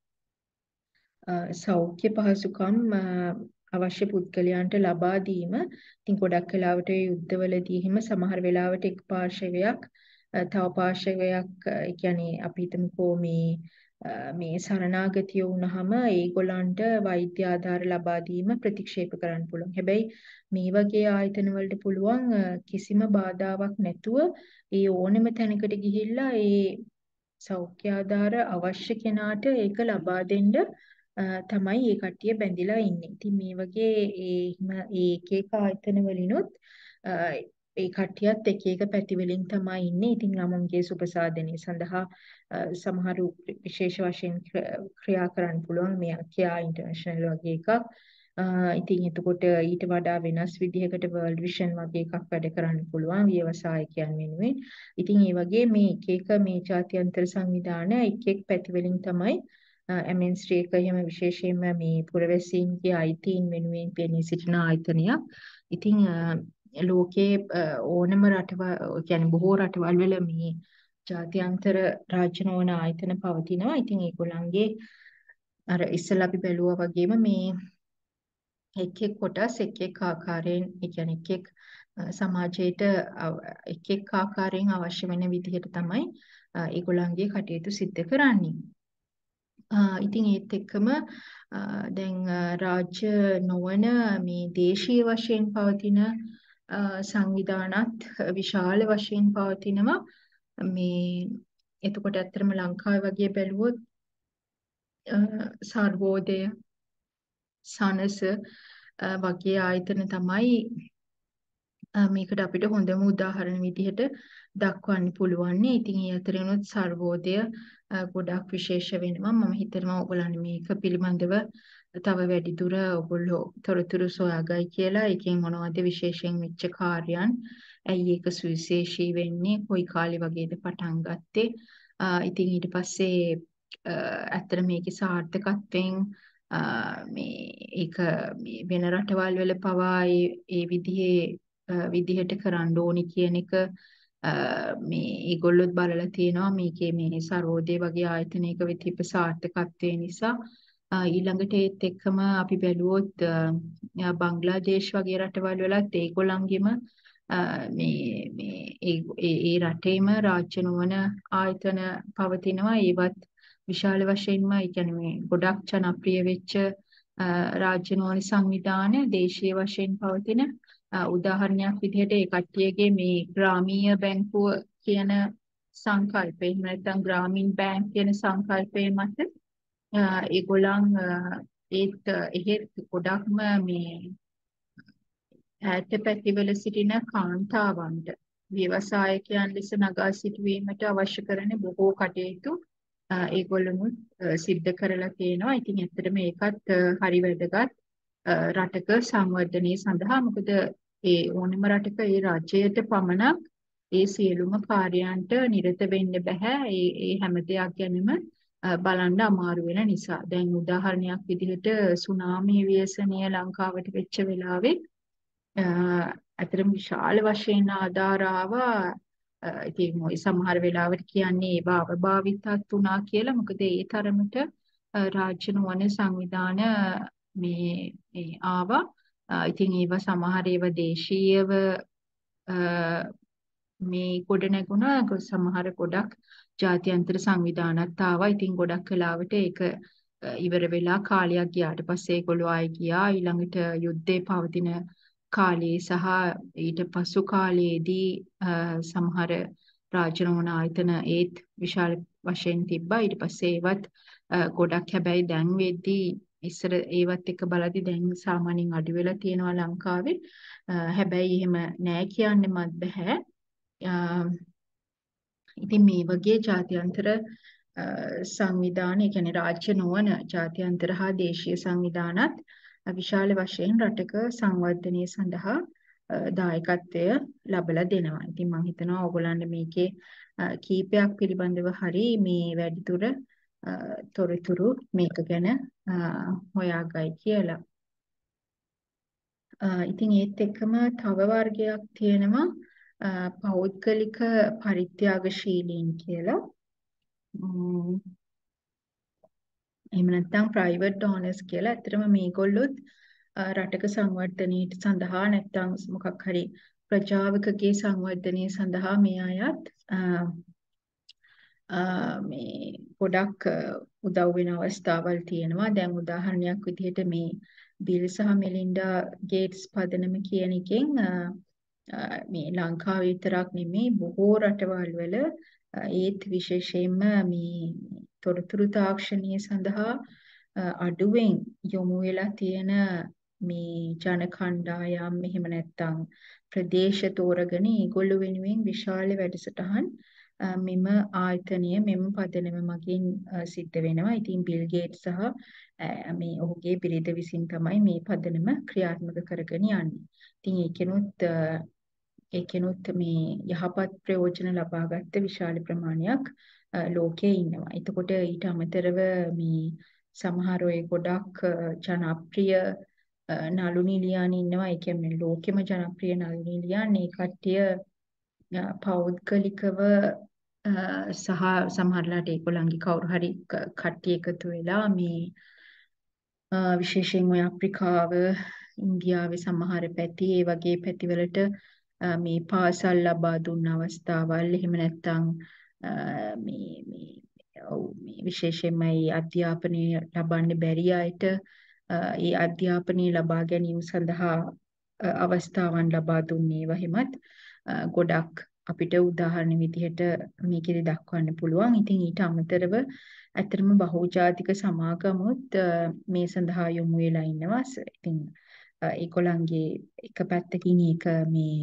සෞඛ්‍ය පහසුකම් අවශ්‍ය පුද්ගලයන්ට ලබා දීම. ඉතින් ගොඩක් වෙලාවට යුද්ධවලදී හිම සමහර වෙලාවට එක් පාර්ශවයක් තව පාර්ශවයක් ඒ කියන්නේ අපි හිතමුකෝ මේ මේ සරණාගතිය වුණාම ඒගොල්ලන්ට වෛද්‍ය ආධාර ලබා දීම ප්‍රතික්ෂේප කරන්න පුළුවන්. හැබැයි මේ වගේ ආයතන වලට පුළුවන් කිසිම බාධාවක් නැතුව ඒ ඕනෙම තැනකට ගිහිල්ලා ඒ සෞඛ්‍ය ආධාර අවශ්‍ය කෙනාට ඒක ලබා දෙන්න තමයි මේ කට්ටිය බැඳිලා ඉන්නේ. ඉතින් මේ වගේ ඒ එක එක ආයතන වලිනුත් ඒ කට්ටියත් එක එක පැති වලින් තමයි ඉන්නේ. ඉතින් ළමුන්ගේ සුපසාදනය සඳහා සමහරු විශේෂ වශයෙන් ක්‍රියා කරන්න පුළුවන් මේ Care International වගේ එකක්. ඉතින් එතකොට ඊට වඩා වෙනස් විදිහකට World Vision වගේ එකක් වැඩ කරන්න පුළුවන් ව්‍යවසායකයන් වෙනුවෙන්. ඉතින් ඒ වගේ මේ එක එක මේ ජාත්‍යන්තර සංවිධාන එක එක් පැති වලින් තමයි ඇමෙන්ස්ට්‍රී එක එහෙම විශේෂයෙන්ම මේ පුරවැසියන්ගේ අයිතීන් වෙනුවෙන් පෙනී සිටින ආයතනයක්. ඉතින් ලෝකයේ ඕනම රටවල් කියන්නේ බොහෝ රටවල් වල මේ ජාත්‍යන්තර රාජ්‍ය නොවන ආයතන පවතිනවා. ඉතින් ඒගොල්ලන්ගේ අර ඉස්සෙල්ලා අපි බැලුවා වගේම මේ එක් එක් කොටස් එක් එක් ආකාරයෙන් ඒ කියන්නේ එක් එක් සමාජයට එක් එක් ආකාරයෙන් අවශ්‍ය වෙන විදිහට තමයි ඒගොල්ලන්ගේ කටයුතු සිද්ධ කරන්නේ. ඉතින් ඒත් එක්කම දැන් රාජ්‍ය නොවන මේ දේශීය වශයෙන් පවතින සංවිධානත් විශාල වශයෙන් පවතිනවා. මේ එතකොට ඇත්තටම ලංකාවේ වගේ බැලුවොත් සර්වෝදය සනස වගේ ආයතන තමයි මේකට අපිට හොඳම උදාහරණ විදිහට දක්වන්න පුළුවන්. ඉතින් ඒ අතරිනුත් සර්වෝදය ගොඩක් විශේෂ වෙනවා. මම හිතනවා ඔයගොල්ලන් මේක පිළිබඳව තව වැඩිදුර ඔයගොල්ලෝ තොරතුරු සොයාගයි කියලා. ඒකෙන් මොනවද විශේෂයෙන් වෙච්ච කාර්යයන්, ඇයි ඒක සුවිශේෂී වෙන්නේ, කොයි කාලේ වගේද පටන් ගත්තේ. ඉතින් ඊට පස්සේ ඇත්තට මේකේ සාර්ථකත්වයෙන් මේ ඒක වෙන රටවල් වල පවා ඒ විදිහේ විදිහට කරන්න ඕනි කියන එක මේ ඒගොල්ලොත් බලලා තියෙනවා. මේකේ මේ සර්වෝදය වගේ ආයතනයක විතිප සාර්ථකත්වය නිසා. ඊළඟට ඒත් එක්කම අපි බැලුවොත් බංග්ලාදේශ වගේ රටවල් වලත් ඒගොල්ලන්ගෙම මේ මේ ඒ රටේම රාජ්‍ය නොවන ආයතන පවතිනවා. ඒවත් විශාල වශයෙන්ම ඒ කියන්නේ මේ ගොඩක් ජනප්‍රිය වෙච්ච රාජ්‍ය නොවන සංවිධාන දේශීය වශයෙන් පවතින උදාහරණයක් විදිහට ඒ කට්ටියගේ මේ ග්‍රාමීය බැංකුව කියන සංකල්පය එහෙම නැත්නම් ග්‍රාමීණ බැංක් කියන සංකල්පය මත ඒගොල්ලන් ඒත් එහෙත් ගොඩක්ම මේ ඈත පැතිවල සිටින කාන්තාවන්ට ව්‍යවසායකයන් ලෙස නගා සිටුවීමට අවශ්‍ය කරන බොහෝ කටයුතු ඒගොල්ලොනුත් සිද්ධ කරලා තියෙනවා. ඉතින් ඇත්තටම ඒකත් හරි වැදගත් රටක සංවර්ධනය සඳහා. මොකද ඒ ඕනම රටක ඒ රජයට පමණක් ඒ සියලුම කාර්යයන්ට නිරත වෙන්න බෑ. ඒ ඒ හැම දෙයක් ගැනම බලන්න අමාරු වෙන නිසා. දැන් උදාහරණයක් විදිහට සුනාමි ව්‍යසනය ලංකාවට වෙච්ච වෙලාවේ අතරම විශාල වශයෙන් ආධාර ආවා. ඉතින් මොයි සමහර වෙලාවට කියන්නේ ඒවා අවභාවිතත් වුණා කියලා. මොකද ඒ තරමට රාජ්‍ය නොවන සංවිධාන මේ මේ ආවා. ඉතින් ඒවා සමහර ඒවා දේශීයව මේ ගොඩ නැගුණා. සමහර ගොඩක් ජාත්‍යන්තර සංවිධානත් ආවා. ඉතින් ගොඩක් වෙලාවට ඒක ඉවර වෙලා කාලයක් ගියාට පස්සේ ඒගොල්ලෝ ආයෙ ගියා. ඊළඟට යුද්ධේ පවතින කාලයේ සහ ඊට පසු කාලයේදී සමහර රාජ්‍ය නොවන ආයතන ඒත් විශාල වශයෙන් තිබ්බා. ඊට පස්සේ ඒවත් ගොඩක් හැබැයි දැන් වෙද්දී ඉස්සර ඒවත් එක බලද්දි දැන් සාමාන්‍යයෙන් අඩු වෙලා තියෙනවා ලංකාවේ. හැබැයි එහෙම නෑ කියන්නෙමත් බෑ. ඉතින් මේ වගේ ජාත්‍යන්තර සංවිධාන, ඒ කියන්නේ රාජ්‍ය නොවන ජාත්‍යන්තර හා දේශීය සංවිධානත් විශාල වශයෙන් රටක සංවර්ධනය සඳහා දායකත්වය ලබලා දෙනවා. ඉතින් මම හිතනවා ඕගොල්ලන්ට මේකේ කීපයක් පිළිබඳව හරි මේ වැඩිදුර තොරතුරු මේක ගැන හොයාගයි කියලා. ඉතින් ඒත් එක්කම තව වර්ගයක් තියෙනවා පෞද්ගලික පරිත්‍යාගශීලීන් කියලා. එහෙම නැත්නම් ප්‍රයිවට් ඩෝනර්ස් කියලා. ඇත්තටම මේගොල්ලොත් රටක සංවර්ධනයට සඳහා නැත්නම් මොකක් හරි ප්‍රජාවකගේ සංවර්ධනය සඳහා මේ අයත් මේ ගොඩක් උදව් වෙන අවස්ථාවල් තියෙනවා. දැන් උදාහරණයක් විදිහට මේ බිල් සහ මෙලින්ඩා ගේට්ස් පදනම කියන එකෙන් මේ ලංකාවේ විතරක් නෙමෙයි බොහෝ රටවල් වල ඒත් විශේෂයෙන්ම මේ තොරතුරු තාක්ෂණය සඳහා අඩුවෙන් යොමු වෙලා තියෙන මේ ජන කණ්ඩායම් එහෙම නැත්නම් ප්‍රදේශ තෝරගෙන ඒගොල්ලෝ වෙනුවෙන් විශාල වැඩසටහන් මෙම ආයතනය මෙම පදනම මගින් සිද්ධ වෙනවා. ඉතින් බිල් ගේට්ස් සහ මේ ඔහුගේ බිරිඳ විසින් තමයි මේ පදනම ක්‍රියාත්මක කරගෙන යන්නේ. ඉතින් ඒකෙනුත් ඒකෙනුත් මේ යහපත් ප්‍රයෝජන ලබාගත්ත විශාල ප්‍රමාණයක් ලෝකයේ ඉන්නවා. එතකොට ඊට අමතරව මේ සමහර අය ගොඩක් ජනප්‍රිය නළු නිලියන් ඉන්නවා. ඒ කියන්නේ ලෝකෙම ජනප්‍රිය නළු නිලියන්. මේ කට්ටිය පෞද්ගලිකව සහ සමහරලාට ඒගොල්ලන්ගේ කවුරු හරි කට්ටිය එකතු වෙලා මේ විශේෂයෙන් ඔය අප්‍රිකාව, ඉන්දියාවේ සමහර පැති, ඒ වගේ පැතිවලට මේ පාසල් ලබා දුන්න අවස්ථාවල් එහෙම නැත්නම් මේ මේ මේ විශේෂයෙන්ම මේ අධ්‍යාපනය ලබන්න බැරි අයට ඒ අධ්‍යාපනය ලබා ගැනීම සඳහා අවස්ථාවන් ලබා දුන්නේ වහිමත් ගොඩක් අපිට උදාහරණ විදිහට මේකෙදි දක්වන්න පුළුවන්. ඉතින් ඊට අමතරව ඇත්තටම බහුජාතික සමාගමුත් මේ සඳහා යොමු වෙලා ඉන්නවා. ඉතින් ඒගොල්ලන්ගේ එක පැත්තකින් ඒක මේ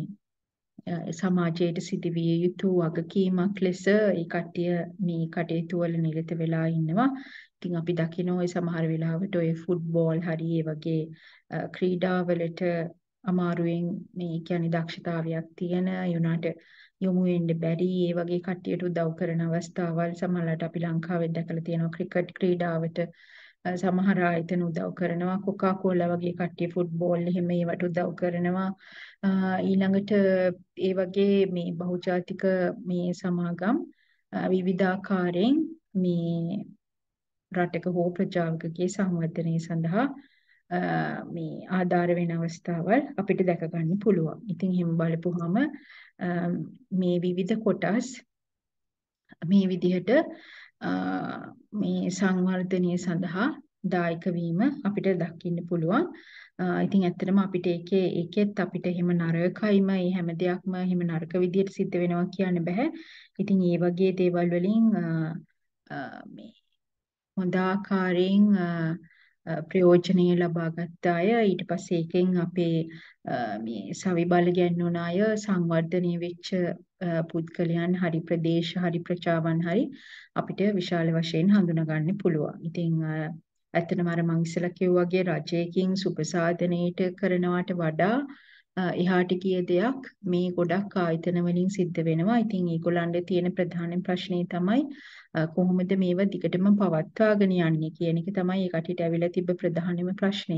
සමාජයට සිදුවිය යුතු වගකීමක් ලෙස ඒ කට්ටිය මේ කටයුතු වල නිරත වෙලා ඉන්නවා. ඉතින් අපි දකිනවා ඔය සමහර වෙලාවට ඔය ෆුට්බෝල් හරි ඒ වගේ ක්‍රීඩාවලට අමාරුවෙන් මේ කියන්නේ දක්ෂතාවයක් තියෙන යුනාට යොමු වෙන්න බැරි ඒ වගේ කට්ටියට උදව් කරන අවස්ථාවල් සමහරවිට අපි ලංකාවේ දැකලා තියෙනවා. ක්‍රිකට් ක්‍රීඩාවට සමහර ආයතන උදව් කරනවා. කොකා කෝලා වගේ කට්ටිය ෆුට්බෝල් එහෙම ඒවට උදව් කරනවා. ඊළඟට ඒ වගේ මේ බහුජාතික මේ සමාගම් විවිධාකාරයෙන් මේ රටක හෝ ප්‍රජාවකගේ සංවර්ධනය සඳහා මේ ආධාර වෙන අවස්ථාවල් අපිට දැක ගන්න පුළුවන්. ඉතින් එහෙම බලපුවහම මේ විවිධ කොටස් මේ විදිහට මේ සංවර්ධනය සඳහා දායක වීම අපිට දකින්න පුළුවන්. ඉතින් ඇත්තටම අපිට ඒකේ ඒකෙත් අපිට එහෙම නරකයිම මේ හැම දෙයක්ම එහෙම නරක විදියට සිද්ධ වෙනවා කියන්න බෑ. ඉතින් මේ වගේ දේවල් වලින් මේ හොඳ ආකාරයෙන් ප්‍රයෝජනෙ ලබා ගත්ත අය ඊට පස්සේ ඒකෙන් අපේ මේ සවි බල ගැන්වුණ අය සංවර්ධනය වෙච්ච පුද්ගලයන් හරි ප්‍රදේශ හරි ප්‍රජාවන් හරි අපිට විශාල වශයෙන් හඳුනා ගන්න පුළුවන්. ඉතින් ඇත්තටම අර මං ඉස්සෙල්ලා කිව්වා වගේ රජයකින් සුපසාධනයට කරනවට වඩා එහාට ගිය දෙයක් මේ ගොඩක් ආයතන වලින් සිද්ධ වෙනවා. ඉතින් ඒගොල්ලන්ට තියෙන ප්‍රධාන ප්‍රශ්නේ තමයි කොහොමද මේව දිගටම පවත්වාගෙන යන්නේ කියන එක තමයි ඒ කටියට ඇවිල්ලා තිබ්බ ප්‍රධානම ප්‍රශ්නය.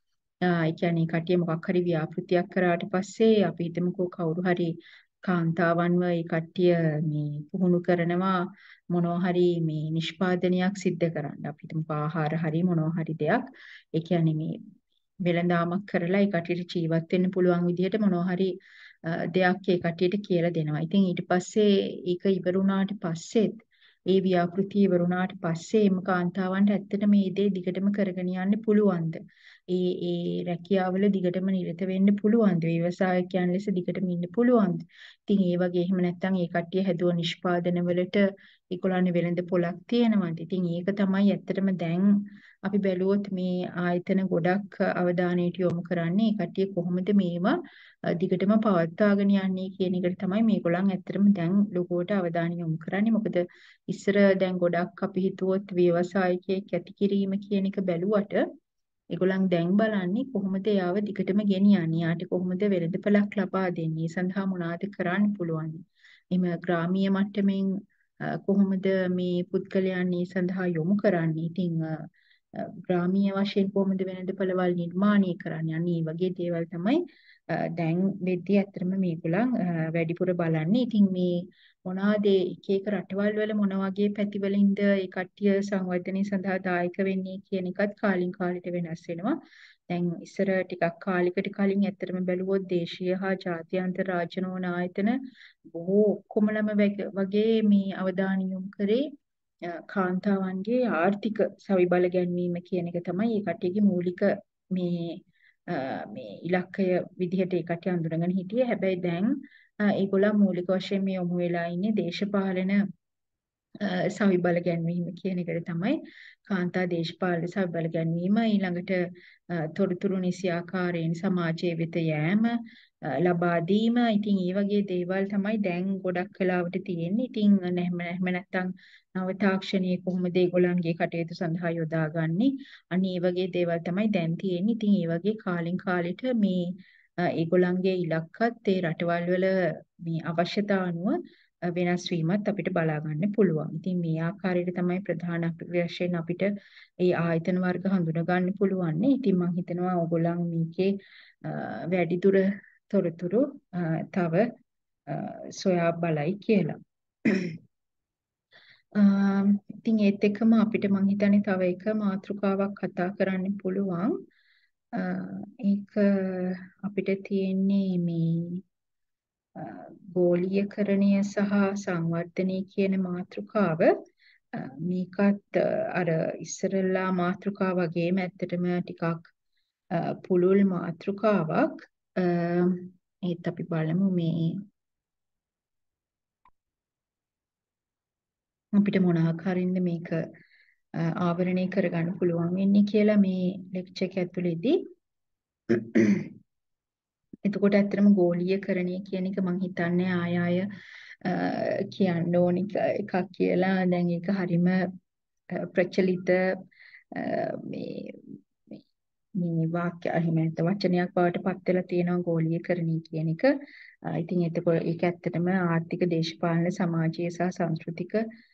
ඒ කියන්නේ කටිය මොකක් හරි ව්‍යාපෘතියක් කරාට පස්සේ අපි හිතමුකෝ කවුරු හරි කාන්තාවන්ව ඒ කට්ටිය මේ පුහුණු කරනවා මොනවා හරි මේ නිෂ්පාදනයක් සිද්ධ කරන්න. අපි හිතමුකෝ ආහාර හරි මොනවා හරි දෙයක්. ඒ කියන්නේ මේ වෙළඳාමක් කරලා ඒ කට්ටියට ජීවත් වෙන්න පුළුවන් විදිහට මොනවා හරි දෙයක් ඒ කට්ටියට කියලා දෙනවා. ඉතින් ඊට පස්සේ ඒක ඉවර වුණාට පස්සෙත් ඒ ව්‍යාපෘතිය ඉවර වුණාට පස්සේ එම කාන්තාවන්ට ඇත්තට මේ දේ දිගටම කරගෙන යන්න පුළුවන්ද? ඒ ඒ රැකියාවල දිගටම නිරත වෙන්න පුළුවන්ද? ව්‍යවසායකයන් ලෙස දිගටම ඉන්න පුළුවන්ද? ඉතින් ඒ වගේ එහෙම නැත්නම් ඒ කට්ටිය හැදුව නිෂ්පාදන වලට ඒගොල්ලන්ගේ වෙළඳ පොලක් තියෙනවද? ඉතින් ඒක තමයි ඇත්තටම දැන් අපි බැලුවොත් මේ ආයතන ගොඩක් අවධානයට යොමු කරන්නේ. ඒ කට්ටිය කොහොමද මේවා දිගටම පවත්වාගෙන යන්නේ කියන එකට තමයි මේගොල්ලන් ඇත්තටම දැන් ලොකුවට අවධානය යොමු කරන්නේ. මොකද ඉස්සර දැන් ගොඩක් අපි හිතුවොත් ව්‍යවසායකයෙක් ඇති කිරීම කියන එක බැලුවට ඒගොල්ලන් දැන් බලන්නේ කොහොමද යාව දිගටම ගෙනියන්නේ. යාට කොහොමද වෙළඳපළක් ලබා දෙන්නේ. සඳහා මොනවද කරන්න පුළුවන්. එimhe ග්‍රාමීය මට්ටමින් කොහොමද මේ පුද්ගලයන් මේ සඳහා යොමු කරන්නේ. ඉතින් ග්‍රාමීය වශයෙන් කොහොමද වෙළඳපළවල් නිර්මාණය කරන්නේ. අනේ වගේ දේවල් තමයි දැන් වෙද්දී ඇත්තටම මේගොල්ලන් වැඩිපුර බලන්නේ. ඉතින් මේ මොනවාද එක එක රටවල් වල මොන වගේ පැතිවලින්ද ඒ කට්ටිය සංවර්ධනය සඳහා දායක වෙන්නේ කියන එකත් කාලින් කාලෙට වෙනස් වෙනවා. දැන් ඉස්සර ටිකක් කාලයකට කලින් ඇත්තටම බැලුවොත් දේශීය හා ජාත්‍යන්තර රාජ්‍යනෝන ආයතන බොහෝ ඔක්කොමලම වගේ මේ අවධානය යොමු කරේ කාන්තාවන්ගේ ආර්ථික සවිබල ගැන්වීම කියන එක තමයි ඒ කට්ටියගේ මූලික මේ මේ ඉලක්කය විදිහට ඒ කට්ටිය අඳුරගෙන හිටියේ. හැබැයි දැන් ඒගොල්ලන් මූලික වශයෙන් මේ යොමු වෙලා ඉන්නේ දේශපාලන සවිබල ගැන්වීම කියන එකට තමයි. කාන්තා දේශපාලන සවිබල ගැන්වීම ඊළඟට තොරතුරු නිසි ආකාරයෙන් සමාජයේ වෙත යෑම ලබා දීම. ඉතින් මේ වගේ දේවල් තමයි දැන් ගොඩක් වෙලාවට තියෙන්නේ. ඉතින් නැහැම නැහැම නැත්තම් නව තාක්ෂණයේ කොහොමද ඒගොල්ලන්ගේ කටයුතු සඳහා යොදාගන්නේ. අනේ මේ වගේ දේවල් තමයි දැන් තියෙන්නේ. ඉතින් මේ වගේ කාලෙන් කාලෙට මේ ඒගොල්ලන්ගේ ඉලක්කත් ඒ රටවල් වල මේ අවශ්‍යතා අනුව වෙනස් වීමත් අපිට බලා ගන්න පුළුවන්. ඉතින් මේ ආකාරයට තමයි ප්‍රධාන වශයෙන් අපිට ඒ ආයතන වර්ග හඳුනා ගන්න පුළුවන්. ඉතින් මම හිතනවා ඕගොල්ලන් මේකේ වැඩිදුර තොරතුරු තව සොයා බලයි කියලා. ඉතින් ඒත් එක්කම අපිට මම හිතන්නේ තව එක මාතෘකාවක් කතා කරන්න පුළුවන්. ඒක අපිට තියෙන්නේ මේ ගෝලීයකරණය සහ සංවර්ධනය කියන මාතෘකාව. මේකත් අර ඉස්සරලා මාතෘකාව වගේම ඇත්තටම ටිකක් පුළුල් මාතෘකාවක්. ඒත් අපි බලමු මේ අපිට මොන ආකාරයෙන්ද මේක ආවරණය කරගන්න පුළුවන් වෙන්නේ කියලා මේ ලෙක්චර් එක ඇතුළේදී. එතකොට ඇත්තටම ගෝලීයකරණය කියන එක මම හිතන්නේ ආය ආය කියන්න ඕන එකක් කියලා. දැන් ඒක හරිම ප්‍රචලිත මේ මේ වාක්‍ය එහෙම නැත්නම් වචනයක් බවට පත් වෙලා තියෙනවා ගෝලීයකරණය කියන එක. ඉතින් එතකොට ඒක ඇත්තටම ආර්ථික දේශපාලන සමාජීය සහ සංස්කෘතික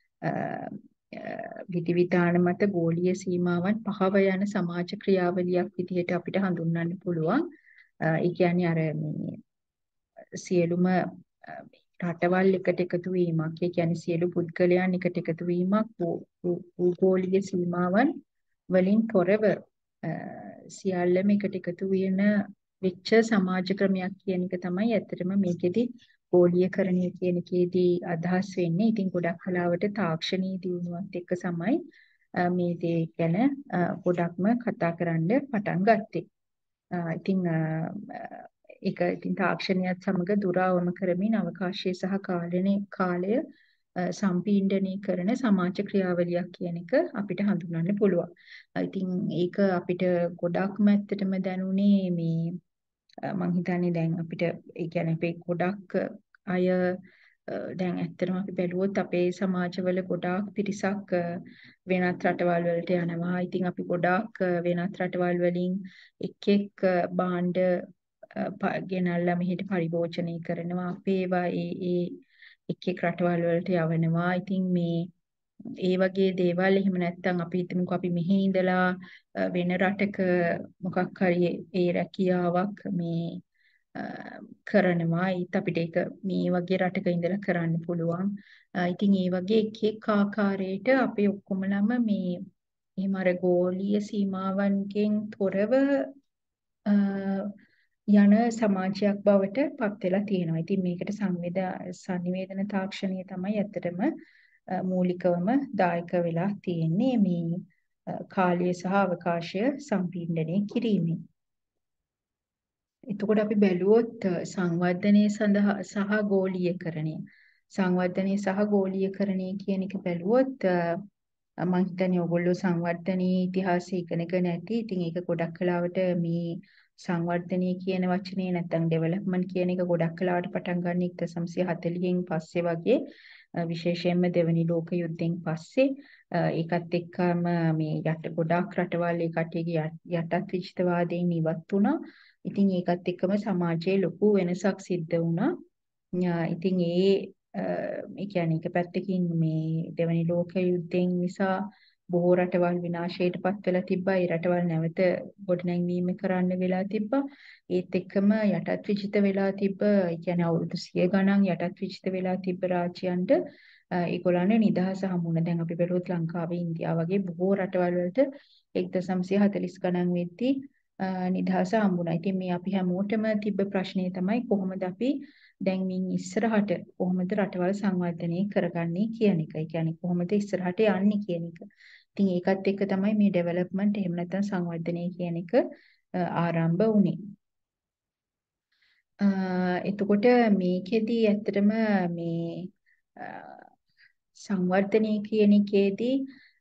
විධිවිධාන මත ගෝලීය සීමාවන් පහව යන සමාජ ක්‍රියාවලියක් විදිහට අපිට හඳුන්වන්න පුළුවන්. ඒ කියන්නේ අර මේ සියලුම රටවල් එකට එකතු වීමක්. ඒ කියන්නේ සියලු පුද්ගලයන් එකට එකතු වීමක් භූගෝලීය සීමාවන් වලින් තොරව සියල්ලම එකට එකතු වෙන වෙච්ච සමාජ ක්‍රමයක් කියන එක තමයි ඇත්තටම මේකෙදි ගෝලීයකරණය කියන එකේදී අදහස් වෙන්නේ. ඉතින් ගොඩක් වෙලාවට තාක්ෂණීය දියුණුවත් එක්ක තමයි මේ දේ ගැන ගොඩක්ම කතා කරන්න පටන් ගත්තේ. ඉතින් ඒක ඉතින් තාක්ෂණයත් සමග දුරවම කරමින් අවකාශය සහ කාලනේ කාලය සම්පීඩනය කරන සමාජ ක්‍රියාවලියක් කියන එක අපිට හඳුනන්න පුළුවන්. ඉතින් ඒක අපිට ගොඩක්ම ඇත්තටම දැනුනේ මේ මම හිතන්නේ දැන් අපිට ඒ කියන්නේ අපේ ගොඩක් අය දැන් ඇත්තටම අපි බැලුවොත් අපේ සමාජවල ගොඩාක් පිරිසක් වෙනත් රටවල් වලට යනවා. ඉතින් අපි ගොඩාක් වෙනත් රටවල් වලින් එක් එක් භාණ්ඩ ගෙනල්ලා මෙහෙට පරිභෝජනය කරනවා. අපේ ඒවා ඒ ඒ එක් එක් රටවල් වලට යවනවා. ඉතින් මේ ඒ වගේ දේවල් එහෙම නැත්නම් අපි හිතමුකෝ අපි මෙහි ඉඳලා වෙන රටක මොකක් හරි ඒ රැකියාවක් මේ කරනවා. ඒත් අපිට ඒක මේ වගේ රටක ඉඳලා කරන්න පුළුවන්. ඉතින් ඒ වගේ එක් එක් ආකාරයට අපි ඔක්කොමලම මේ එහෙම අර ගෝලීය සීමාවන්ගෙන් තොරව යන සමාජයක් බවට පත් වෙලා තියෙනවා. ඉතින් මේකට සංවේද සංනිවේදන තාක්ෂණය තමයි ඇත්තටම මූලිකවම දායක වෙලා තියෙන්නේ මේ කාලය සහ අවකාශය සම්පීඩනය කිරීමෙන්. එතකොට අපි බැලුවොත් සංවර්ධනය සඳහා සහ ගෝලීයකරණය. සංවර්ධනය සහ ගෝලීයකරණය කියන එක බැලුවොත් මම හිතන්නේ ඔයගොල්ලෝ සංවර්ධනයේ ඉතිහාසය ඉගෙනගෙන ඇති. ඉතින් ඒක ගොඩක් කලාවට මේ සංවර්ධනය කියන වචනේ නැත්නම් ඩෙවලොප්මන්ට් කියන එක ගොඩක් කලාවට පටන් ගන්න එක්දහස් නවසිය හතළිහෙන් පස්සේ වගේ විශේෂයෙන්ම දෙවනි ලෝක යුද්ධයෙන් පස්සේ ඒකත් එක්කම මේ යට ගොඩාක් රටවල් ඒ කට්ටියගේ යටත් විජිතවාදයෙන් ඉවත් වුණා. ඉතින් ඒකත් එක්කම සමාජයේ ලොකු වෙනසක් සිද්ධ වුණා. ඉතින් ඒ ඒ කියන්නේ එක පැත්තකින් මේ දෙවනි ලෝක යුද්ධයෙන් නිසා බොහෝ රටවල් විනාශයට පත් වෙලා තිබ්බා. ඒ රටවල් නැවත ගොඩනැංවීම කරන්න වෙලා තිබ්බා. ඒත් එක්කම යටත් විජිත වෙලා තිබ්බ, ඒ කියන්නේ අවුරුදු සිය ගණන් යටත් විජිත වෙලා තිබ්බ රාජ්‍යයන්ට ඒගොල්ලන්ට නිදහස හම්බුණා. දැන් අපි බැලුවොත් ලංකාවේ, ඉන්දියාව වගේ බොහෝ රටවල් වලට එක්දහස් නවසිය හතළිස් ගණන් වෙද්දී නිදහස හම්බුණා. ඉතින් මේ අපි හැමෝටම තිබ්බ ප්‍රශ්නේ තමයි කොහොමද අපි දැන් මින් ඉස්සරහට කොහොමද රටවල් සංවර්ධනය කරගන්නේ කියන එක. ඒ කියන්නේ කොහොමද ඉස්සරහට යන්නේ කියන එක. ඉතින් ඒකත් එක්ක තමයි මේ ඩෙවලොප්මන්ට් එහෙම නැත්නම් සංවර්ධනය කියන එක ආරම්භ වුණේ. එතකොට මේකෙදි ඇත්තටම මේ සංවර්ධනය කියන එකේදී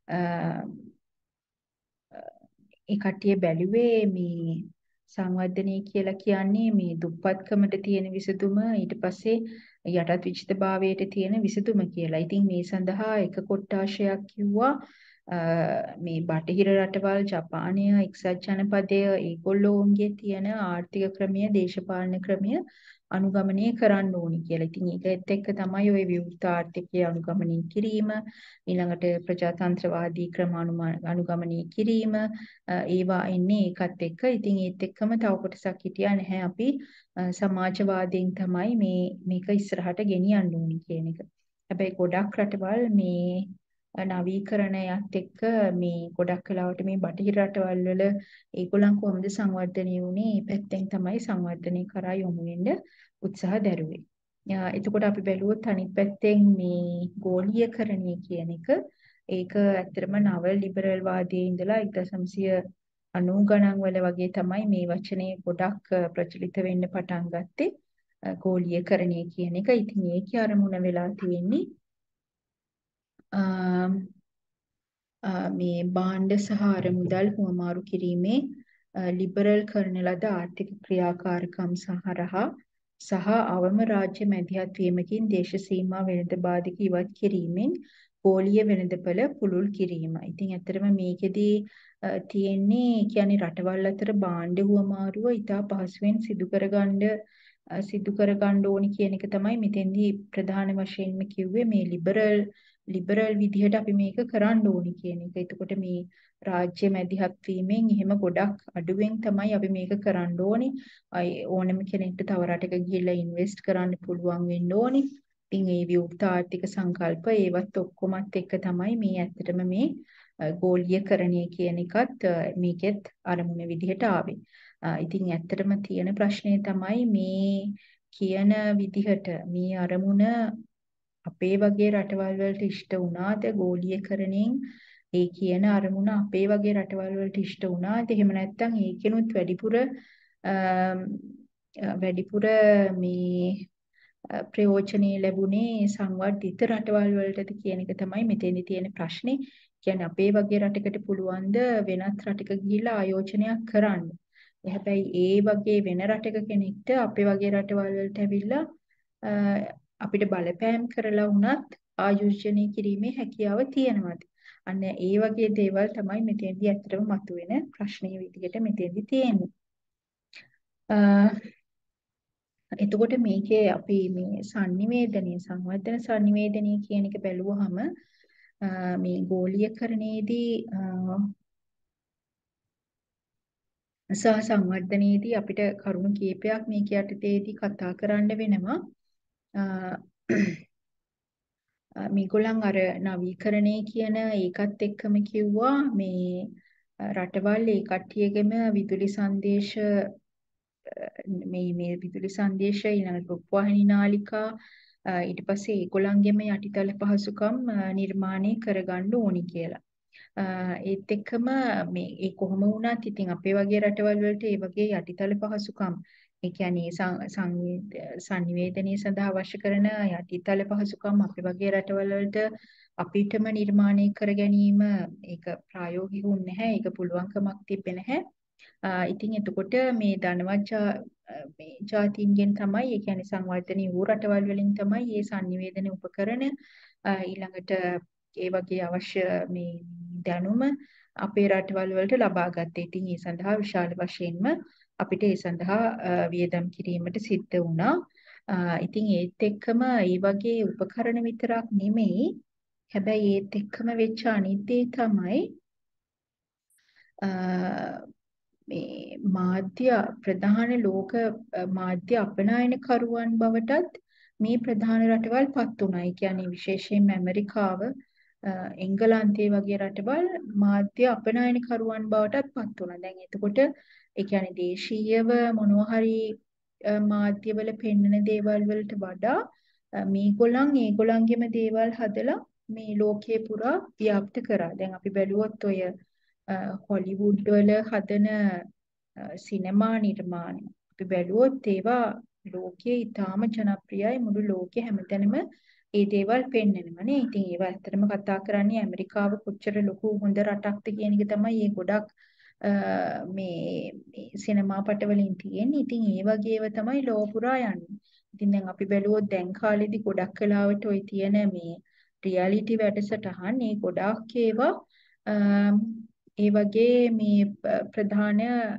ඒ කට්ටිය බැලුවේ මේ සංවර්ධනය කියලා කියන්නේ මේ දුප්පත්කමට තියෙන විසඳුම ඊට පස්සේ යටත් විජිතභාවයට තියෙන විසඳුම කියලා. ඉතින් මේ සඳහා එක කොට්ටාශයක් කිව්වා මේ බටහිර රටවල්, ජපානය, එක්සත් ජනපදය ඒගොල්ලෝන්ගේ තියෙන ආර්ථික ක්‍රමය, දේශපාලන ක්‍රමය අනුගමනය කරන්න ඕනි කියලා. ඉතින් ඒකත් එක්ක තමයි ওই විවෘත ආර්ථිකය අනුගමනය කිරීම, ඊළඟට ප්‍රජාතන්ත්‍රවාදී ක්‍රම අනුගමනය කිරීම, ඒවා එන්නේ ඒකත් එක්ක. ඉතින් ඒත් එක්කම තව කොටසක් හිටියා නැහැ අපි සමාජවාදයෙන් තමයි මේ මේක ඉස්සරහට ගෙනියන්න ඕනි කියන එක. හැබැයි ගොඩක් රටවල් මේ නවීකරණයත් එක්ක මේ ගොඩක් කලාවට මේ බටහිර රටවල් වල ඒගොල්ලන් කොහොමද සංවර්ධනය වුණේ? මේ පැත්තෙන් තමයි සංවර්ධනය කරා යොමු වෙන්න උත්සාහ දැරුවේ. එතකොට අපි බැලුවොත් අනිත් පැත්තෙන් මේ ගෝලීයකරණය කියන එක ඒක ඇත්තටම නව ලිබරල් වාදයේ ඉඳලා එක්දහස් නවසිය අනූ ගණන් වල වගේ තමයි මේ වචනේ ගොඩක් ප්‍රචලිත වෙන්න පටන් ගත්තේ. ගෝලීයකරණය කියන එක. ඉතින් ඒකේ අරමුණ වෙලා තියෙන්නේ මේ භාණ්ඩ සහ අරමුදල් හුවමාරු කිරීමේ ලිබරල් කරන ලද ආර්ථික ක්‍රියාකාරකම් සහරහා සහ අවම රාජ්‍ය මැදිහත් වීමකින් දේශ සීමා වෙළඳ බාධක ඉවත් කිරීමෙන් ගෝලීය වෙළඳපළ පුළුල් කිරීම. ඉතින් ඇත්තටම මේකෙදී තියෙන්නේ කියන්නේ රටවල් අතර භාණ්ඩ හුවමාරුව ඉතා පහසුවෙන් සිදු කරගන්න සිදු කරගන්න ඕනි කියන එක තමයි මෙතෙන්දී ප්‍රධාන වශයෙන්ම කිව්වේ මේ ලිබරල් ලිබරල් විදිහට අපි මේක කරන්න ඕනි කියන එක. එතකොට මේ රාජ්‍ය මැදිහත් වීමෙන් එහෙම ගොඩක් අඩුවෙන් තමයි අපි මේක කරන්න ඕනි. ඕනම කෙනෙක්ට තව රටක ගිහිල්ලා ඉන්වෙස්ට් කරන්න පුළුවන් වෙන්න ඕනි. ඉතින් මේ විවෘත ආර්ථික සංකල්ප ඒවත් ඔක්කොමත් එක්ක තමයි මේ ඇත්තටම මේ ගෝලීයකරණය කියන එකත් මේකෙත් අරමුණ විදිහට ආවේ. ඉතින් ඇත්තටම තියෙන ප්‍රශ්නේ තමයි මේ කියන විදිහට මේ අරමුණ අපේ වගේ රටවල් වලට ඉෂ්ට වුණාද ගෝලීයකරණයෙන් ඒ කියන අරමුණ අපේ වගේ රටවල් වලට ඉෂ්ට වුණාද එහෙම නැත්නම් ඒකිනුත් වැඩිපුර වැඩිපුර මේ ප්‍රයෝජනෙ ලැබුණේ සංවර්ධිත රටවල් වලටද කියන එක තමයි මෙතෙන්දි තියෙන ප්‍රශ්නේ. කියන්නේ අපේ වගේ රටකට පුළුවන් ද වෙනත් රටක ගිහිල්ලා ආයෝජනයක් කරන්න. හැබැයි ඒ වගේ වෙන රටක කෙනෙක්ට අපේ වගේ රටවල් වලට ඇවිල්ලා අපිට බලපෑම් කරලා වුණත් ආයෝජනය කිරීමේ හැකියාව තියෙනවද? අන්න ඒ වගේ දේවල් තමයි මෙතෙන්දී ඇත්තටම මතුවෙන ප්‍රශ්නීය විදිහට මෙතෙන්දී තියෙන්නේ. එතකොට මේකේ අපි මේ sannivedanaye සංවර්ධන sannivedanaye කියන එක බැලුවහම මේ ගෝලීයකරණයේදී සහ සංවර්ධනයේදී අපිට කරුණු කීපයක් මේක යටතේදී කතා කරන්න වෙනවා. මේගොල්ලන් අර නවීකරණය කියන ඒකත් එක්කම කිව්වා මේ රටවල් ඒ කට්ටියගෙම විදුලි සංදේශ මේ මේ විදුලි සංදේශ ඊළඟට රූපවාහිනී නාලිකා ඊට පස්සේ ඒගොල්ලන්ගෙම යටිතල පහසුකම් නිර්මාණය කරගන්න ඕනි කියලා. ඒත් එක්කම මේ ඒ කොහොම වුණත් ඉතින් අපේ වගේ රටවල් වලට ඒ වගේ යටිතල පහසුකම් ඒ කියන්නේ සංනිවේදනයේ සඳහා අවශ්‍ය කරන යටිතල පහසුකම් අපේ වගේ රටවල් වලට අපිටම නිර්මාණය කර ගැනීම ඒක ප්‍රායෝගික වුණ නැහැ. ඒක පුළුවන්කමක් තිබෙන්නේ නැහැ. ඉතින් එතකොට මේ ධනවත් මේ ජාතීන්ගෙන් තමයි ඒ කියන්නේ සංවර්ධනීය වූ රටවල් වලින් තමයි මේ sannivedana උපකරණ ඊළඟට ඒ වගේ අවශ්‍ය මේ දැනුම අපේ රටවල් වලට ලබා ගත්තේ. ඉතින් ඒ සඳහා විශාල වශයෙන්ම අපිට ඒ සඳහා වියදම් කිරීමට සිද්ධ වුණා. ඉතින් ඒත් එක්කම මේ වගේ උපකරණ විතරක් නෙමෙයි හැබැයි ඒත් එක්කම වෙච්ච අනිත් දේ තමයි මේ මාධ්‍ය ප්‍රධාන ලෝක මාධ්‍ය අපනයනකරුවන් බවටත් මේ ප්‍රධාන රටවල් පත් වුණා. ඒ කියන්නේ විශේෂයෙන්ම ඇමරිකාව, එංගලන්තය වගේ රටවල් මාධ්‍ය අපනයනකරුවන් බවටත් පත් වුණා. දැන් එතකොට ඒ කියන්නේ දේශීයව මොනවා හරි මාධ්‍යවල පෙන්වන දේවල් වලට වඩා මේගොල්ලන් ඒගොල්ලන්ගෙම දේවල් හදලා මේ ලෝකේ පුරා ව්‍යාප්ත කරා. දැන් අපි බැලුවොත් ඔය හොලිවුඩ් වල හදන සිනමා නිර්මාණ අපි බැලුවොත් ඒවා ලෝකයේ ඉතාම ජනප්‍රියයි. මුළු ලෝකෙ හැමතැනම ඒ දේවල් පෙන්වනවානේ. ඉතින් ඒවා ඇත්තටම කතා කරන්නේ ඇමරිකාව කොච්චර ලොකු හොඳ රටක්ද කියන එක තමයි ඒ ගොඩක් මේ සිනමා පටවලින් තියෙන්නේ. ඉතින් ඒ වගේ ඒවා තමයි ලෝ පුරා යන්නේ. ඉතින් දැන් අපි බැලුවොත් දැන් කාලෙදි ගොඩක් වෙලාවට ওই තියෙන මේ රියැලිටි වැඩසටහන් මේ ගොඩාක් ඒවා ඒ වගේ මේ ප්‍රධාන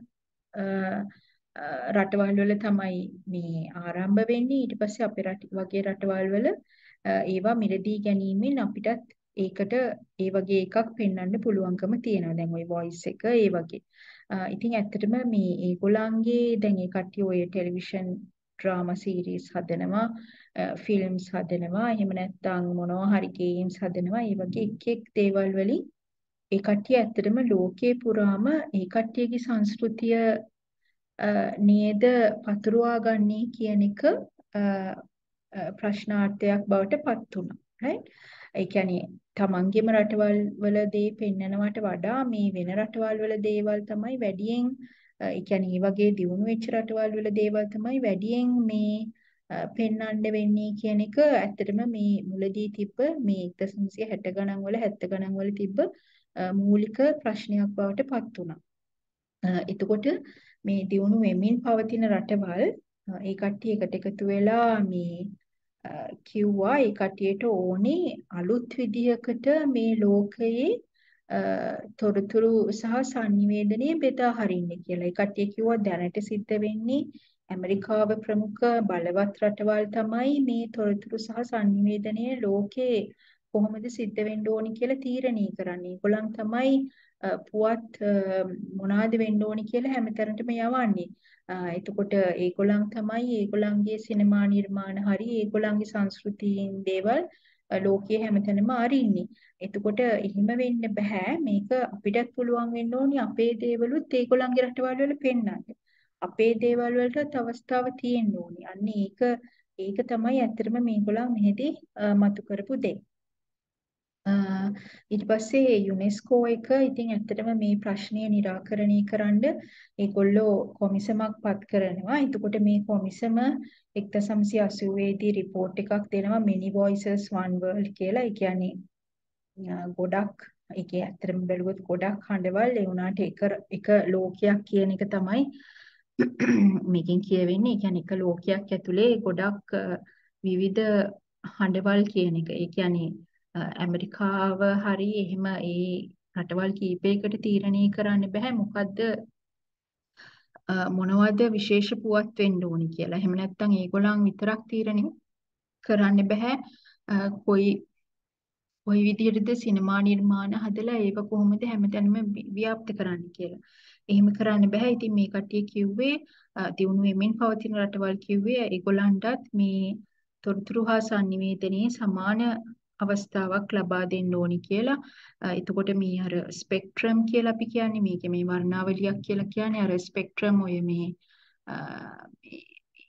රටවල් වල තමයි මේ ආරම්භ වෙන්නේ. ඊට පස්සේ අපේ රට වගේ රටවල් වල ඒවා මිලදී ගැනීමෙන් අපිටත් ඒකට ඒ වගේ එකක් පෙන්වන්න පුළුවන්කම තියෙනවා. දැන් ওই වොයිස් එක ඒ වගේ. ඉතින් ඇත්තටම මේ ඒගොල්ලන්ගේ දැන් ඒ කට්ටිය ඔය ටෙලිවිෂන් ඩ්‍රාමා සීරීස් හදනවා, ෆිල්ම්ස් හදනවා, එහෙම නැත්නම් මොනවා හරි ගේම්ස් හදනවා. ඒ වගේ එක් එක් දේවල් වලින් ඒ කට්ටිය ඇත්තටම ලෝකේ පුරාම ඒ කට්ටියගේ සංස්කෘතිය නේද පතුරවා ගන්නේ කියන එක ප්‍රශ්නාර්ථයක් බවට පත් වුණා. right? ඒ කියන්නේ තමන්ගේම රටවල් වල දේ පෙන්නනවට වඩා මේ වෙන රටවල් වල දේවල් තමයි වැඩියෙන් ඒ කියන්නේ මේ වගේ දියුණු වෙච්ච රටවල් වල දේවල් තමයි වැඩියෙන් මේ පෙන්වන්න වෙන්නේ කියන එක ඇත්තටම මේ මුලදී තිබ්බ මේ එක්දහස් නවසිය හැට ගණන් වල හැත්තෑ ගණන් වල තිබ්බ මූලික ප්‍රශ්නයක් බවට පත් වුණා. එතකොට මේ දියුණු වෙමින් පවතින රටවල් ඒ කට්ටිය එකට එකතු වෙලා මේ කිව්වා ඒ කට්ටියට ඕනේ අලුත් විදිහකට මේ ලෝකයේ තොරතුරු සහ sannivedanaya බෙදා හරින්න කියලා. ඒ කට්ටිය කිව්වා දැනට සිද්ධ වෙන්නේ ඇමරිකාව ප්‍රමුඛ බලවත් රටවල් තමයි මේ තොරතුරු සහ sannivedanaya ලෝකේ කොහොමද සිද්ධ වෙන්න ඕනි කියලා තීරණය කරන්නේ. ඒගොල්ලන් තමයි පුවත් මොනවාද වෙන්න ඕනි කියලා හැමතැනටම යවන්නේ. එතකොට ඒගොල්ලන් තමයි ඒගොල්ලන්ගේ සිනමා නිර්මාණ හරි ඒගොල්ලන්ගේ සංස්කෘතියින් දේවල් ලෝකයේ හැමතැනම අරින්නේ. එතකොට එහෙම වෙන්න බෑ. මේක අපිටත් පුළුවන් වෙන්න ඕනි අපේ දේවලුත් ඒගොල්ලන්ගේ රටවල් වල පෙන්වන්න. අපේ දේවල් වලට අවස්ථාව තියෙන්න ඕනි. අන්න ඒක ඒක තමයි ඇත්තටම මේගොල්ලන් මෙහෙදී මතු කරපු දේ. අ, ඊට පස්සේ යුනෙස්කෝ එක ඉතින් ඇත්තටම මේ ප්‍රශ්නය निराකරණය කරන්න ඒගොල්ලෝ කොමිසමක් පත් කරනවා. එතකොට මේ කොමිසම එක්දහස් නවසිය අසූවේ දී රිපෝට් එකක් දෙනවා Many Voices One World කියලා. ඒ කියන්නේ අ, ගොඩක් ඒකේ ඇත්තටම බැලුවොත් ගොඩක් හඬවල් ඒ වුණාට එක එක ලෝකයක් කියන එක තමයි මේකෙන් කියවෙන්නේ. ඒ කියන්නේ එක ලෝකයක් ඇතුලේ ගොඩක් අ, විවිධ හඬවල් කියන එක. ඒ කියන්නේ අ, ඇමරිකාව හරි එහෙම ඒ රටවල් කීපයකට තීරණය කරන්න බෑ මොකද්ද අ, මොනවද විශේෂ පුවත් වෙන්න ඕනි කියලා. එහෙම නැත්නම් ඒගොල්ලන් විතරක් තීරණය කරන්න බෑ අ, කොයි කොයි විදිහටද සිනමා නිර්මාණ හදලා ඒක කොහොමද හැමතැනම වි- ව්‍යාප්ත කරන්න කියලා. එහෙම කරන්න බෑ. ඉතින් මේ කට්ටිය කිව්වේ අ, දියුණු වෙමින් පවතින රටවල් කිව්වේ ඒගොල්ලන්ටත් මේ තොරතුරු හා sannivedanaya සමාන අවස්ථාවක් ලබා දෙන්න ඕනි කියලා. අ, එතකොට මේ අර ස්පෙක්ට්‍රම් කියලා අපි කියන්නේ මේකේ මේ වර්ණාවලියක් කියලා කියන්නේ අර ස්පෙක්ට්‍රම් ඔය මේ අ, මේ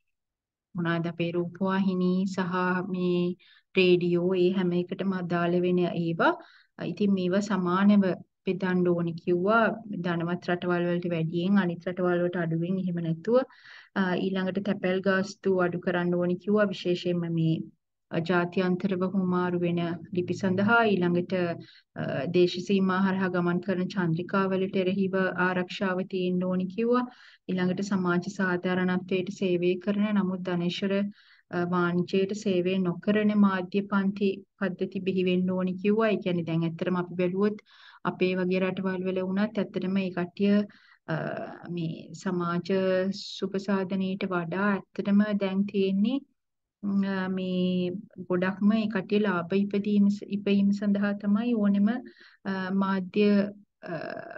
මොනවාද අපේ රූපවාහිනී සහ මේ රේඩියෝ ඒ හැම එකටම අදාළ වෙන ඒවා. ඉතින් මේවා සමානව බෙදන්න ඕනි කිව්වා. ධනවත් රටවල් වලට වැඩියෙන් අනිත් රටවල් වලට අඩුවෙන් එහෙම නැතුව අ, ඊළඟට තැපැල් ගාස්තු අඩු කරන්න ඕනි කිව්වා. විශේෂයෙන්ම මේ අ, ජාත්‍යන්තරව හුවමාරු වෙන ලිපි සඳහා ඊළඟට අ, දේශ සීමා හරහා ගමන් කරන චන්ද්‍රිකාවලට එරෙහිව ආරක්ෂාව තියෙන්න ඕනි කිව්වා. ඊළඟට සමාජ සාධාරණත්වයට සේවය කරන නමුත් ධනේශ්වර අ, වාණිජයට සේවය නොකරන මාධ්‍ය පන්ති පද්ධති බිහි වෙන්න ඕනි කිව්වා. ඒ කියන්නේ දැන් ඇත්තටම අපි බැලුවොත් අපේ වගේ රටවල් වල වුණත් ඇත්තටම මේ කට්ටිය අ, මේ සමාජ සුබසාධනයට වඩා ඇත්තටම දැන් තියෙන්නේ ම්, අ, මේ ගොඩක්ම ඒ කට්ටිය ලාභ ඉපදීම ස- ඉපයීම සඳහා තමයි ඕනෙම අ, මාධ්‍ය අ,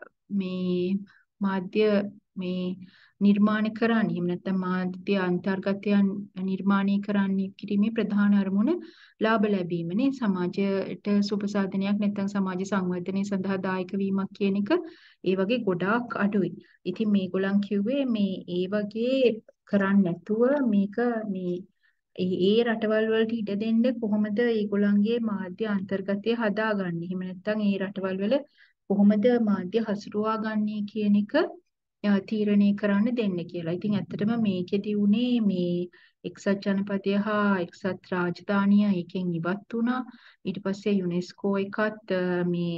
මේ මාධ්‍ය මේ නිර්මාණය කරන්නේ. එහෙම නැත්නම් මාධ්‍ය අන්තර්ගතයන් නිර්මාණය කරන්නේ කිරීමේ ප්‍රධාන අරමුණ ලාභ ලැබීමනේ. සමාජයට සුබසාධනයක් නැත්නම් සමාජ සංවර්ධනය සඳහා දායක වීමක් කියන එක ඒ වගේ ගොඩාක් අඩුයි. ඉතින් මේගොල්ලන් කිව්වේ මේ ඒ වගේ කරන්නේ නැතුව මේක මේ ඒ ඒ රටවල් වලට ඉඩ දෙන්න කොහොමද ඒගොල්ලන්ගේ මාධ්‍ය අන්තර්ගතය හදාගන්නේ? එහෙම නැත්නම් ඒ රටවල් වල කොහොමද මාධ්‍ය හසුරුවා ගන්නේ කියන එක අ, තීරණය කරන්න දෙන්න කියලා. ඉතින් ඇත්තටම මේකෙදි උනේ මේ එක්සත් ජනපදය හා එක්සත් රාජධානිය එකෙන් ඉවත් වුණා. ඊට පස්සේ යුනෙස්කෝ එකත් අ, මේ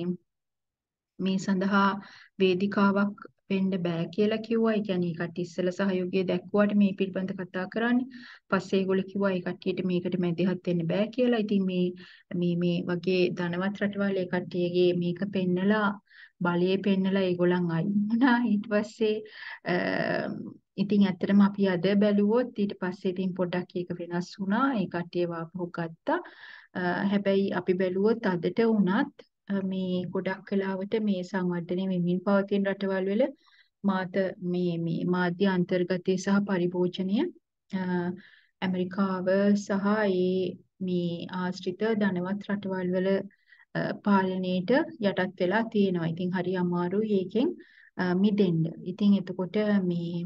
මේ සඳහා වේදිකාවක් වෙන්න බෑ කියලා කිව්වා. ඒ කියන්නේ ඒ කට්ටිය ඉස්සෙල්ලා සහයෝගය දැක්වුවාට මේ පිළිබඳ කතා කරන්නේ. පස්සේ ඒගොල්ලෝ කිව්වා ඒ කට්ටියට මේකට මැදිහත් වෙන්න බෑ කියලා. ඉතින් මේ මේ මේ වගේ ධනවත් රටවල් ඒ කට්ටියගේ මේක පෙන්නලා බලයේ පෙන්නලා ඒගොල්ලන් අයින් වුණා. ඊට පස්සේ අ, ඉතින් ඇත්තටම අපි අද බැලුවොත් ඊට පස්සේ ඉතින් පොඩ්ඩක් ඒක වෙනස් වුණා. ඒ කට්ටිය වාපහු ගත්තා. අ, හැබැයි අපි බැලුවොත් අදට වුණත් මේ ගොඩක් වෙලාවට මේ සංවර්ධනය වෙමින් පවතින රටවල් වල මාත මේ මේ මාධ්‍ය අන්තර්ගතය සහ පරිභෝජනය අ, ඇමරිකාව සහ ඒ මේ ආශ්‍රිත ධනවත් රටවල් වල අ, පාලනයට යටත් වෙලා තියෙනවා. ඉතින් හරි අමාරුයි ඒකෙන් අ, මිදෙන්න. ඉතින් එතකොට මේ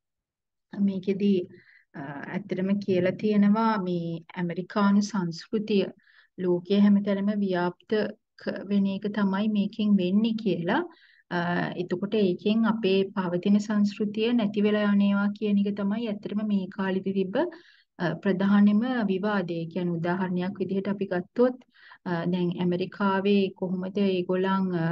මේකෙදි අ, ඇත්තටම කියලා තියෙනවා මේ ඇමරිකානු සංස්කෘතිය ලෝකයේ හැමතැනම ව්‍යාප්ත ක- වෙන එක තමයි මේකෙන් වෙන්නේ කියලා. අ, එතකොට ඒකෙන් අපේ පවතින සංස්කෘතිය නැති වෙලා යනවා කියන එක තමයි ඇත්තටම මේ කාලෙදි තිබ්බ අ, ප්‍රධානම විවාදය. ඒ කියන්නේ උදාහරණයක් විදිහට අපි ගත්තොත් අ, දැන් ඇමරිකාවේ කොහොමද ඒගොල්ලන් අ,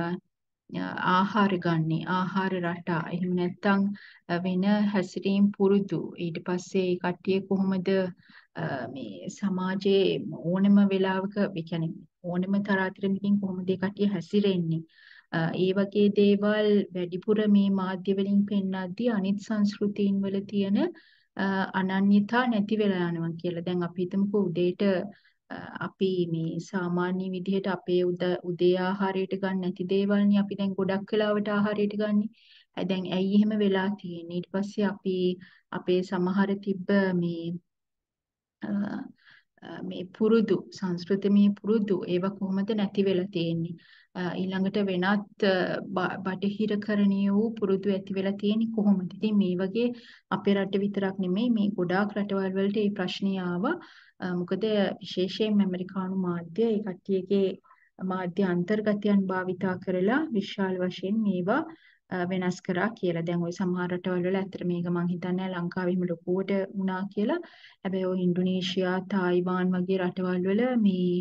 ආහාර ගන්නෙ ආහාර රටා එහෙම නැත්නම් වෙන හැසිරීම් පුරුදු ඊට පස්සේ ඒ කට්ටිය කොහොමද අ, මේ සමාජයේ ඕනම වෙලාවක ඒ කියන්නේ ඕනම තරාතිරමකින් කොහොමද ඒ කට්ටිය හැසිරෙන්නේ අ, ඒ වගේ දේවල් වැඩිපුර මේ මාධ්‍ය වලින් පෙන්වද්දී අනිත් සංස්කෘතීන් වල තියෙන අ, අනන්‍යතා නැති වෙලා යනවා කියලා. දැන් අපි හිතමුකෝ උදේට අ, අපි මේ සාමාන්‍ය විදිහට අපේ උද උදේ ආහාරයට ගන්න නැති දේවල්නේ අපි දැන් ගොඩක් වෙලාවට ආහාරයට ගන්නේ. ඇයි දැන් ඇයි එහෙම වෙලා තියෙන්නේ? ඊට පස්සේ අපි අපේ සමහර තිබ්බ මේ අ, අ, මේ පුරුදු සංස්කෘතිමය පුරුදු ඒවා කොහොමද නැති වෙලා තියෙන්නේ? අ, ඊළඟට වෙනත් අ, බ- බටහිරකරණය වූ පුරුදු ඇති වෙලා තියෙන්නේ කොහොමද? ඉතින් මේ වගේ අපේ රට විතරක් නෙමෙයි මේ ගොඩාක් රටවල් වලට මේ ප්‍රශ්නේ ආවා. අ, මොකද විශේෂයෙන් ඇමරිකානු මාධ්‍ය ඒ කට්ටියගේ මාධ්‍ය අන්තර්ගතයන් භාවිතා කරලා විශාල වශයෙන් මේවා වෙනස් කරා කියලා. දැන් ওই සමහර රටවල් වල ඇත්තට මේක මං හිතන්නේ ලංකාවෙම ලොකුවට වුණා කියලා. හැබැයි ඔය ඉන්දුනීසියා, තායිවාන් වගේ රටවල් වල මේ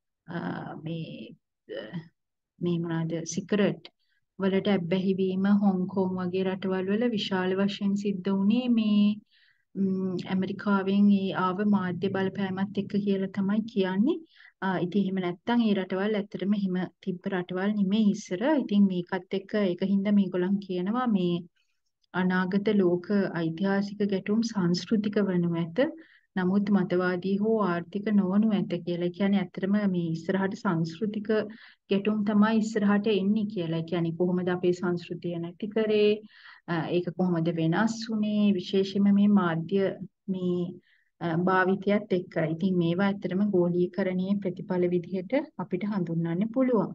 මේ මේ මොනවාද සිගරට් වලට ඇබ්බැහි වීම හොංකොං වගේ රටවල් වල විශාල වශයෙන් සිද්ධ වුණේ මේ ඇමරිකාවෙන් ඒ ආව මාධ්‍ය බලපෑමත් එක්ක කියලා තමයි කියන්නේ. ඉතින් එහෙම නැත්තම් ඒ රටවල් ඇත්තටම එහෙම තිබ්බ රටවල් නෙමෙයි ඉස්සර. ඉතින් මේකත් එක්ක ඒකින්ද මේගොල්ලන් කියනවා මේ අනාගත ලෝක ඓතිහාසික ගැටුම් සංස්කෘතික වනු ඇත. නමුත් මතවාදී හෝ ආර්ථික නොවනු ඇත කියලා. ඒ කියන්නේ ඇත්තටම මේ ඉස්සරහට සංස්කෘතික ගැටුම් තමයි ඉස්සරහට එන්නේ කියලා. ඒ කියන්නේ කොහොමද අපේ සංස්කෘතිය නැති කරේ? ඒක කොහොමද වෙනස් වුනේ? විශේෂයෙන්ම මේ මාධ්‍ය මේ භාවිතයත් එක්ක. ඉතින් මේවා ඇත්තටම ගෝලීකරණයේ ප්‍රතිඵල විදිහට අපිට හඳුන්වන්න පුළුවන්.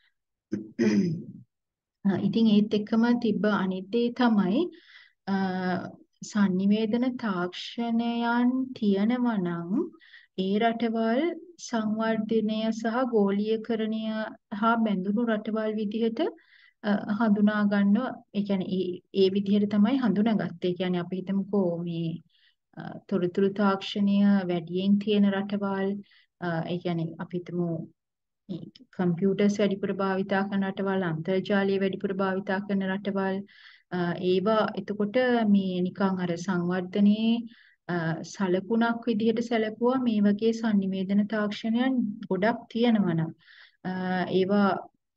ඉතින් ඒත් එක්කම තිබ්බ අනිත් දේ තමයි sannivedana තාක්ෂණයන් තියෙනවා නම් ඒ රටවල් සංවර්ධනය සහ ගෝලීකරණය හා බැඳුණු රටවල් විදිහට හඳුනා ගන්නවා. ඒ කියන්නේ ඒ ඒ විදිහට තමයි හඳුනාගත්තේ. ඒ කියන්නේ අපි හිතමුකෝ මේ තොරතුරු තාක්ෂණය වැඩියෙන් තියෙන රටවල්, ඒ කියන්නේ අපි හිතමු කම්පියුටර්ස් වැඩිපුර භාවිතා කරන රටවල්, අන්තර්ජාලය වැඩිපුර භාවිතා කරන රටවල්, ඒවා එතකොට මේ නිකන් අර සංවර්ධනයේ සලකුණක් විදිහට සැලකුවා මේ වගේ sannivedana තාක්ෂණයන් ගොඩක් තියෙනවා නම් ඒවා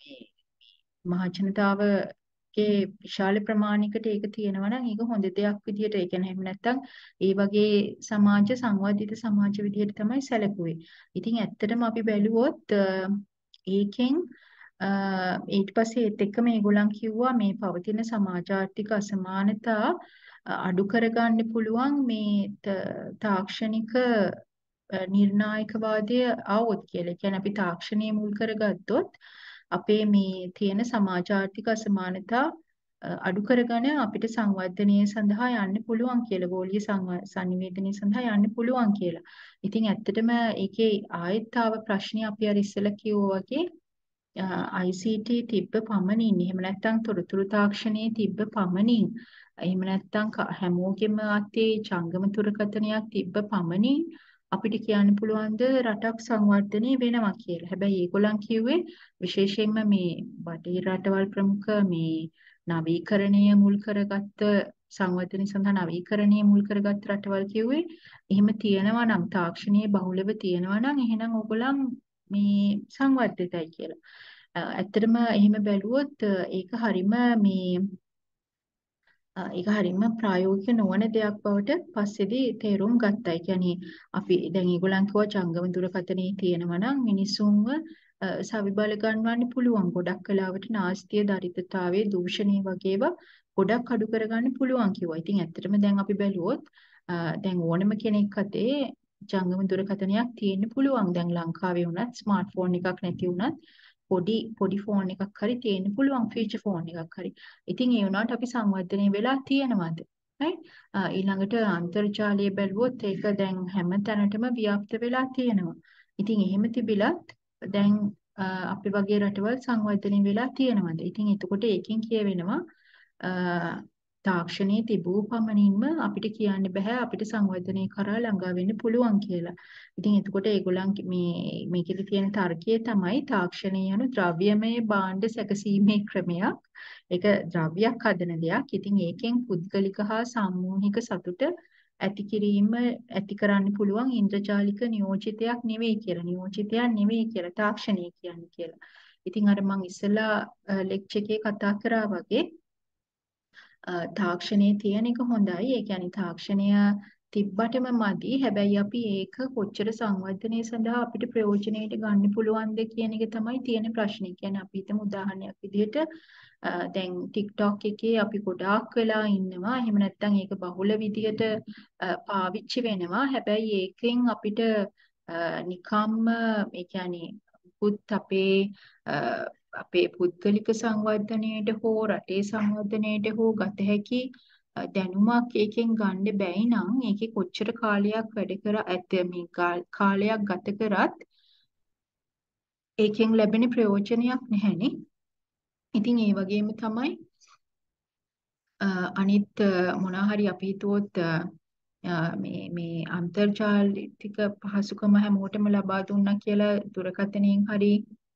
මහජනතාවගේ විශාල ප්‍රමාණයකට ඒක තියෙනවා නම් ඒක හොඳ දෙයක් විදිහට ඒ කියන්නේ එහෙම නැත්නම් ඒ වගේ සමාජ සංවර්ධිත සමාජ විදිහට තමයි සැලකුවේ. ඉතින් ඇත්තටම අපි බැලුවොත් ඒකෙන් ඊට පස්සේ ඒත් එක්ක මේගොල්ලන් කිව්වා මේ පවතින සමාජ ආර්ථික අසමානතා අඩු කරගන්න පුළුවන් මේ තාක්ෂණික නිර්ණායකවාදය આવොත් කියලා. ඒ කියන්නේ අපි තාක්ෂණය මුල් කරගත්තොත් අපේ මේ තියෙන සමාජ ආර්ථික අසමානතා අඩු කරගෙන අපිට සංවර්ධනය සඳහා යන්න පුළුවන් කියලා, ගෝලීය සංනිවේදනය සඳහා යන්න පුළුවන් කියලා. ඉතින් ඇත්තටම ඒකේ ආයෙත් ආව ප්‍රශ්නේ අපි අර ඉස්සෙල්ලා කිව්වා වගේ I C T තිබ්බ පමණින්, එහෙම නැත්නම් තොරතුරු තාක්ෂණයේ තිබ්බ පමණින්, එහෙම නැත්නම් හැමෝගෙම අතේ ජංගම දුරකථනයක් තිබ්බ පමණින් අපිට කියන්න පුළුවන් ද රටක් සංවර්ධනය වෙනවා කියලා. හැබැයි ඒගොල්ලන් කිව්වේ විශේෂයෙන්ම මේ බටහිර රටවල් ප්‍රමුඛ මේ නවීකරණය මුල් කරගත්ත සංවර්ධනය සඳහා නවීකරණය මුල් කරගත් රටවල් කිව්වේ එහෙම තියෙනවා නම් තාක්ෂණයේ බහුලව තියෙනවා නම් එහෙනම් ඕගොල්ලන් මේ සංවර්ධිතයි කියලා. ඇත්තටම එහෙම බැලුවොත් ඒක හරිම මේ ඒක හරිම ප්‍රායෝගික නොවන දෙයක් බවට පස්සේදී තේරුම් ගත්තා. ඒ කියන්නේ අපි දැන් ඒගොල්ලන් කිව්වා ජංගම දුරකථනයේ තියෙනවා නම් මිනිසුන්ව සවිබල ගන්නවන්න පුළුවන්. ගොඩක් කලාවට නාස්තිය, දරිද්‍රතාවයේ දූෂණය වගේව ගොඩක් අඩු කරගන්න පුළුවන් කිව්වා. ඉතින් ඇත්තටම දැන් අපි බැලුවොත් දැන් ඕනම කෙනෙක් අතේ ජංගම දුරකථනයක් තියෙන්න පුළුවන්. දැන් ලංකාවේ වුණත් ස්මාර්ට් ෆෝන් එකක් නැති වුණත් පොඩි පොඩි ෆෝන් එකක් හරි තියෙන්න පුළුවන්, ෆීචර් ෆෝන් එකක් හරි. ඉතින් ඒ වුණාට අපි සංවර්ධනය වෙලා තියෙනවද? right? ඊළඟට අන්තර්ජාලය බැලුවොත් ඒක දැන් හැම තැනටම ව්‍යාප්ත වෙලා තියෙනවා. ඉතින් එහෙම තිබිලත් දැන් අපි වගේ රටවල් සංවර්ධනය වෙලා තියෙනවද? ඉතින් එතකොට ඒකෙන් කියවෙනවා තාක්ෂණයේ තිබූ පමණින්ම අපිට කියන්න බෑ අපිට සංවර්ධනය කරා ළඟා වෙන්න පුළුවන් කියලා. ඉතින් එතකොට ඒගොල්ලන් මේ මේකෙදි තියෙන තර්කය තමයි තාක්ෂණය යනු ද්‍රව්‍යමය භාණ්ඩ සැකසීමේ ක්‍රමයක්. ඒක ද්‍රව්‍යයක් හදන දෙයක්. ඉතින් ඒකෙන් පුද්ගලික හා සාමූහික සතුට ඇති කිරීම ඇති කරන්න පුළුවන් ඉන්ද්‍රජාලික නියෝජිතයක් නෙවෙයි කියලා. නියෝජිතයක් නෙවෙයි කියලා තාක්ෂණය කියන්නේ කියලා. ඉතින් අර මං ඉස්සෙල්ලා ලෙක්චර් එකේ කතා කරා වගේ තාක්ෂණයේ තියෙන එක හොඳයි. ඒ කියන්නේ තාක්ෂණය තිබ්බටම මදි. හැබැයි අපි ඒක කොච්චර සංවර්ධනය සඳහා අපිට ප්‍රයෝජනෙට ගන්න පුළුවන්ද කියන එක තමයි තියෙන ප්‍රශ්නේ. කියන්නේ අපි හිතමු උදාහරණයක් විදිහට දැන් TikTok එකේ අපි ගොඩාක් වෙලා ඉන්නවා. එහෙම නැත්නම් ඒක බහුල විදිහට පාවිච්චි වෙනවා. හැබැයි ඒකෙන් අපිට නිකම්ම ඒ කියන්නේ පුත් අපේ අපේ පුද්ගලික සංවර්ධනයට හෝ රටේ සංවර්ධනයට හෝ ගත හැකි දැනුමක් ඒකෙන් ගන්න බැයි නම් ඒකේ කොච්චර කාලයක් වැඩ කර ඇත මේ කාලයක් ගත කරත් ඒකෙන් ලැබෙන ප්‍රයෝජනයක් නැහැනේ. ඉතින් ඒ වගේම තමයි අ, අනිත් අ, මොනවා හරි අපි හිතුවොත් අ, අ, මේ මේ අන්තර්ජාලික පහසුකම හැමෝටම ලබා දුන්නා කියලා දුරකථනයෙන් හරි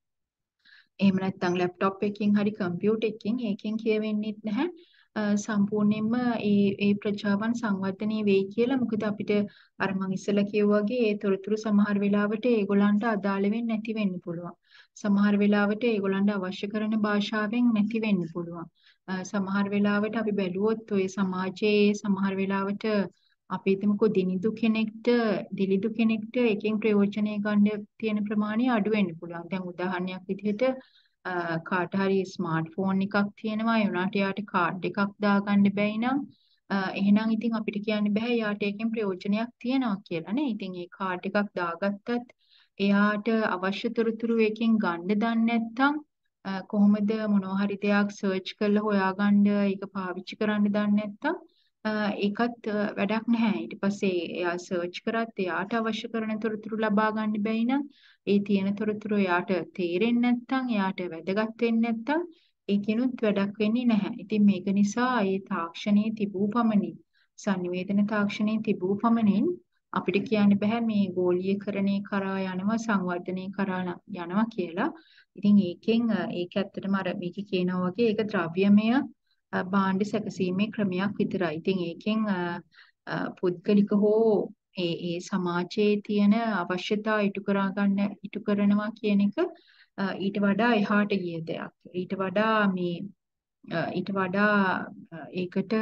එහෙම නැත්නම් ලැප්ටොප් එකකින් හරි කම්පියුටර් එකකින් ඒකෙන් කියවෙන්නේ නැහැ අ, සම්පූර්ණයෙන්ම ඒ ඒ ප්‍රජාවන් සංවර්ධනය වෙයි කියලා. මොකද අපිට අර මං ඉස්සෙල්ලා කිව්වා වගේ ඒ තොරතුරු සමහර වෙලාවට ඒගොල්ලන්ට අදාළ වෙන්නේ නැති වෙන්න පුළුවන්. සමහර වෙලාවට ඒගොල්ලන්ට අවශ්‍ය කරන භාෂාවෙන් නැති වෙන්න පුළුවන්. අ, සමහර වෙලාවට අපි බැලුවොත් ඔය සමාජයේ සමහර වෙලාවට අපි හිතමුකෝ දිනිදු කෙනෙක්ට දිලිදු කෙනෙක්ට එකෙන් ප්‍රයෝජනය ගන්න තියෙන ප්‍රමාණය අඩු වෙන්න පුළුවන්. දැන් උදාහරණයක් විදිහට අ, කාට හරි ස්මාර්ට්ෆෝන් එකක් තියෙනවා ඒ වුණාට එයාට කාඩ් එකක් දාගන්න බැයි නම් අ, එහෙනම් ඉතින් අපිට කියන්න බෑ එයාට ඒකෙන් ප්‍රයෝජනයක් තියනවා කියලා නේ. ඉතින් ඒ කාඩ් එකක් දාගත්තත් එයාට අවශ්‍ය තොරතුරු ඒකෙන් ගන්න දන්නේ නැත්නම් අ, කොහොමද මොනවා හරි දෙයක් සර්ච් කරලා හොයාගන්න ඒක පාවිච්චි කරන්න දන්නේ නැත්නම් අ, ඒකත් අ, වැඩක් නැහැ. ඊට පස්සේ එයා සර්ච් කරත් එයාට අවශ්‍ය කරන තොරතුරු ලබා ගන්න බැයි නම් ඒ තියෙන තොරතුරු එයාට තේරෙන්නේ නැත්නම් එයාට වැදගත් වෙන්නේ නැත්නම් ඒකිනුත් වැඩක් වෙන්නේ නැහැ. ඉතින් මේක නිසා ඒ තාක්ෂණයේ තිබූ පමණින් සංනිවේදන තාක්ෂණයේ තිබූ පමණින් අපිට කියන්න බෑ මේ ගෝලීයකරණය කරා යනවා සංවර්ධනය කරා යනවා කියලා. ඉතින් ඒකෙන් අ, ඒක ඇත්තටම අර මේකේ කියනවා වගේ ඒක ද්‍රව්‍යමය අ, භාණ්ඩ සැකසීමේ ක්‍රමයක් විතරයි. ඉතින් ඒකෙන් අ, අ, පුද්ගලික හෝ ඒ ඒ සමාජයේ තියෙන අවශ්‍යතා ඉටු කරා ගන්න ඉටු කරනවා කියන එක අ, ඊට වඩා එහාට ගිය දෙයක්. ඊට වඩා මේ අ, ඊට වඩා අ, ඒකට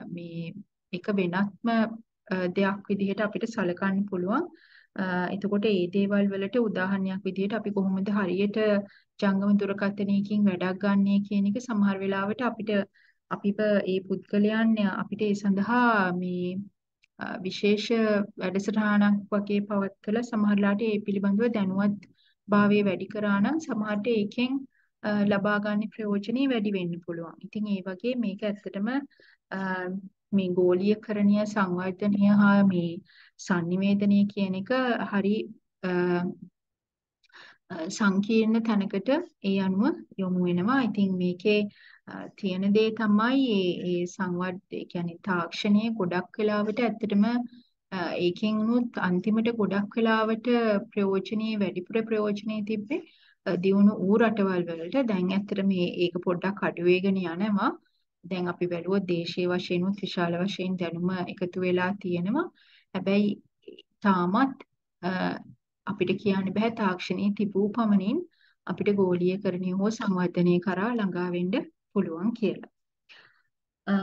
මේ එක වෙනත්ම අ, දෙයක් විදිහට අපිට සලකන්න පුළුවන්. අ, එතකොට ඒ දේවල් වලට උදාහරණයක් විදිහට අපි කොහොමද හරියට ජංගම දුරකථනයකින් වැඩක් ගන්නේ කියන එක සමහර වෙලාවට අපිට අපිව ඒ පුද්ගලයන් අපිට ඒ සඳහා මේ අ, විශේෂ වැඩසටහනක් වගේ පවත්වලා සමහරලාට ඒ පිළිබඳව දැනුවත් භාවය වැඩි කරා නම් සමහරට ඒකෙන් අ, ලබා ගන්න ප්‍රයෝජනෙ වැඩි වෙන්න පුළුවන්. ඉතින් ඒ වගේ මේක ඇත්තටම අ, මේ ගෝලීයකරණය සංවර්ධනය හා මේ sannivedanaya කියන එක හරි අ, අ, සංකීර්ණ තැනකට ඒ අනුව යොමු වෙනවා. ඉතින් මේකේ අ, තියෙන දේ තමයි ඒ ඒ සංවර්ධ ඒ කියන්නේ තාක්ෂණයේ ගොඩක් වෙලාවට ඇත්තටම අ, ඒකෙන් උනුත් අන්තිමට ගොඩක් වෙලාවට ප්‍රයෝජනෙයි වැඩිපුර ප්‍රයෝජනෙයි තිබ්බේ අ, දියුණු ඌ රටවල් වලට. දැන් ඇත්තට මේ ඒක පොඩ්ඩක් අඩු වෙගෙන යනවා. දැන් අපි බැලුවොත් දේශීය වශයෙන් උත් විශාල වශයෙන් දැනුම එකතු වෙලා තියෙනවා. හැබැයි තාමත් අ, අපිට කියන්න බෑ තාක්ෂණයේ තිබූ පමණින් අපිට ගෝලීයකරණය හෝ සංවර්ධනය කරා ළඟා වෙන්න පුළුවන් කියලා. අ,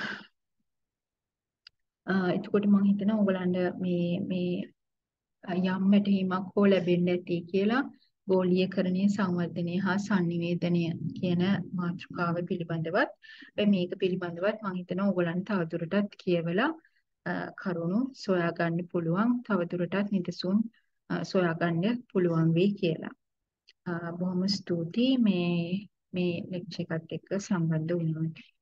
අ, එතකොට මම හිතනවා ඔයගලන්ට මේ මේ යම් වැටහීමක් හෝ ලැබෙන්න ඇති කියලා ගෝලීයකරණය සංවර්ධනය හා sannivedanය කියන මාතෘකාව පිළිබඳවත් මේක පිළිබඳවත් මම හිතනවා ඔයගලන්ට තවදුරටත් කියවලා අ, කරුණු සොයාගන්න පුළුවන් තවදුරටත් නිදසුන් අ, සොයාගන්න පුළුවන් වෙයි කියලා. අ, බොහොම ස්තුතියි මේ මේ ලෙක්චර් එකත් එක්ක සම්බන්ධ වුණාට.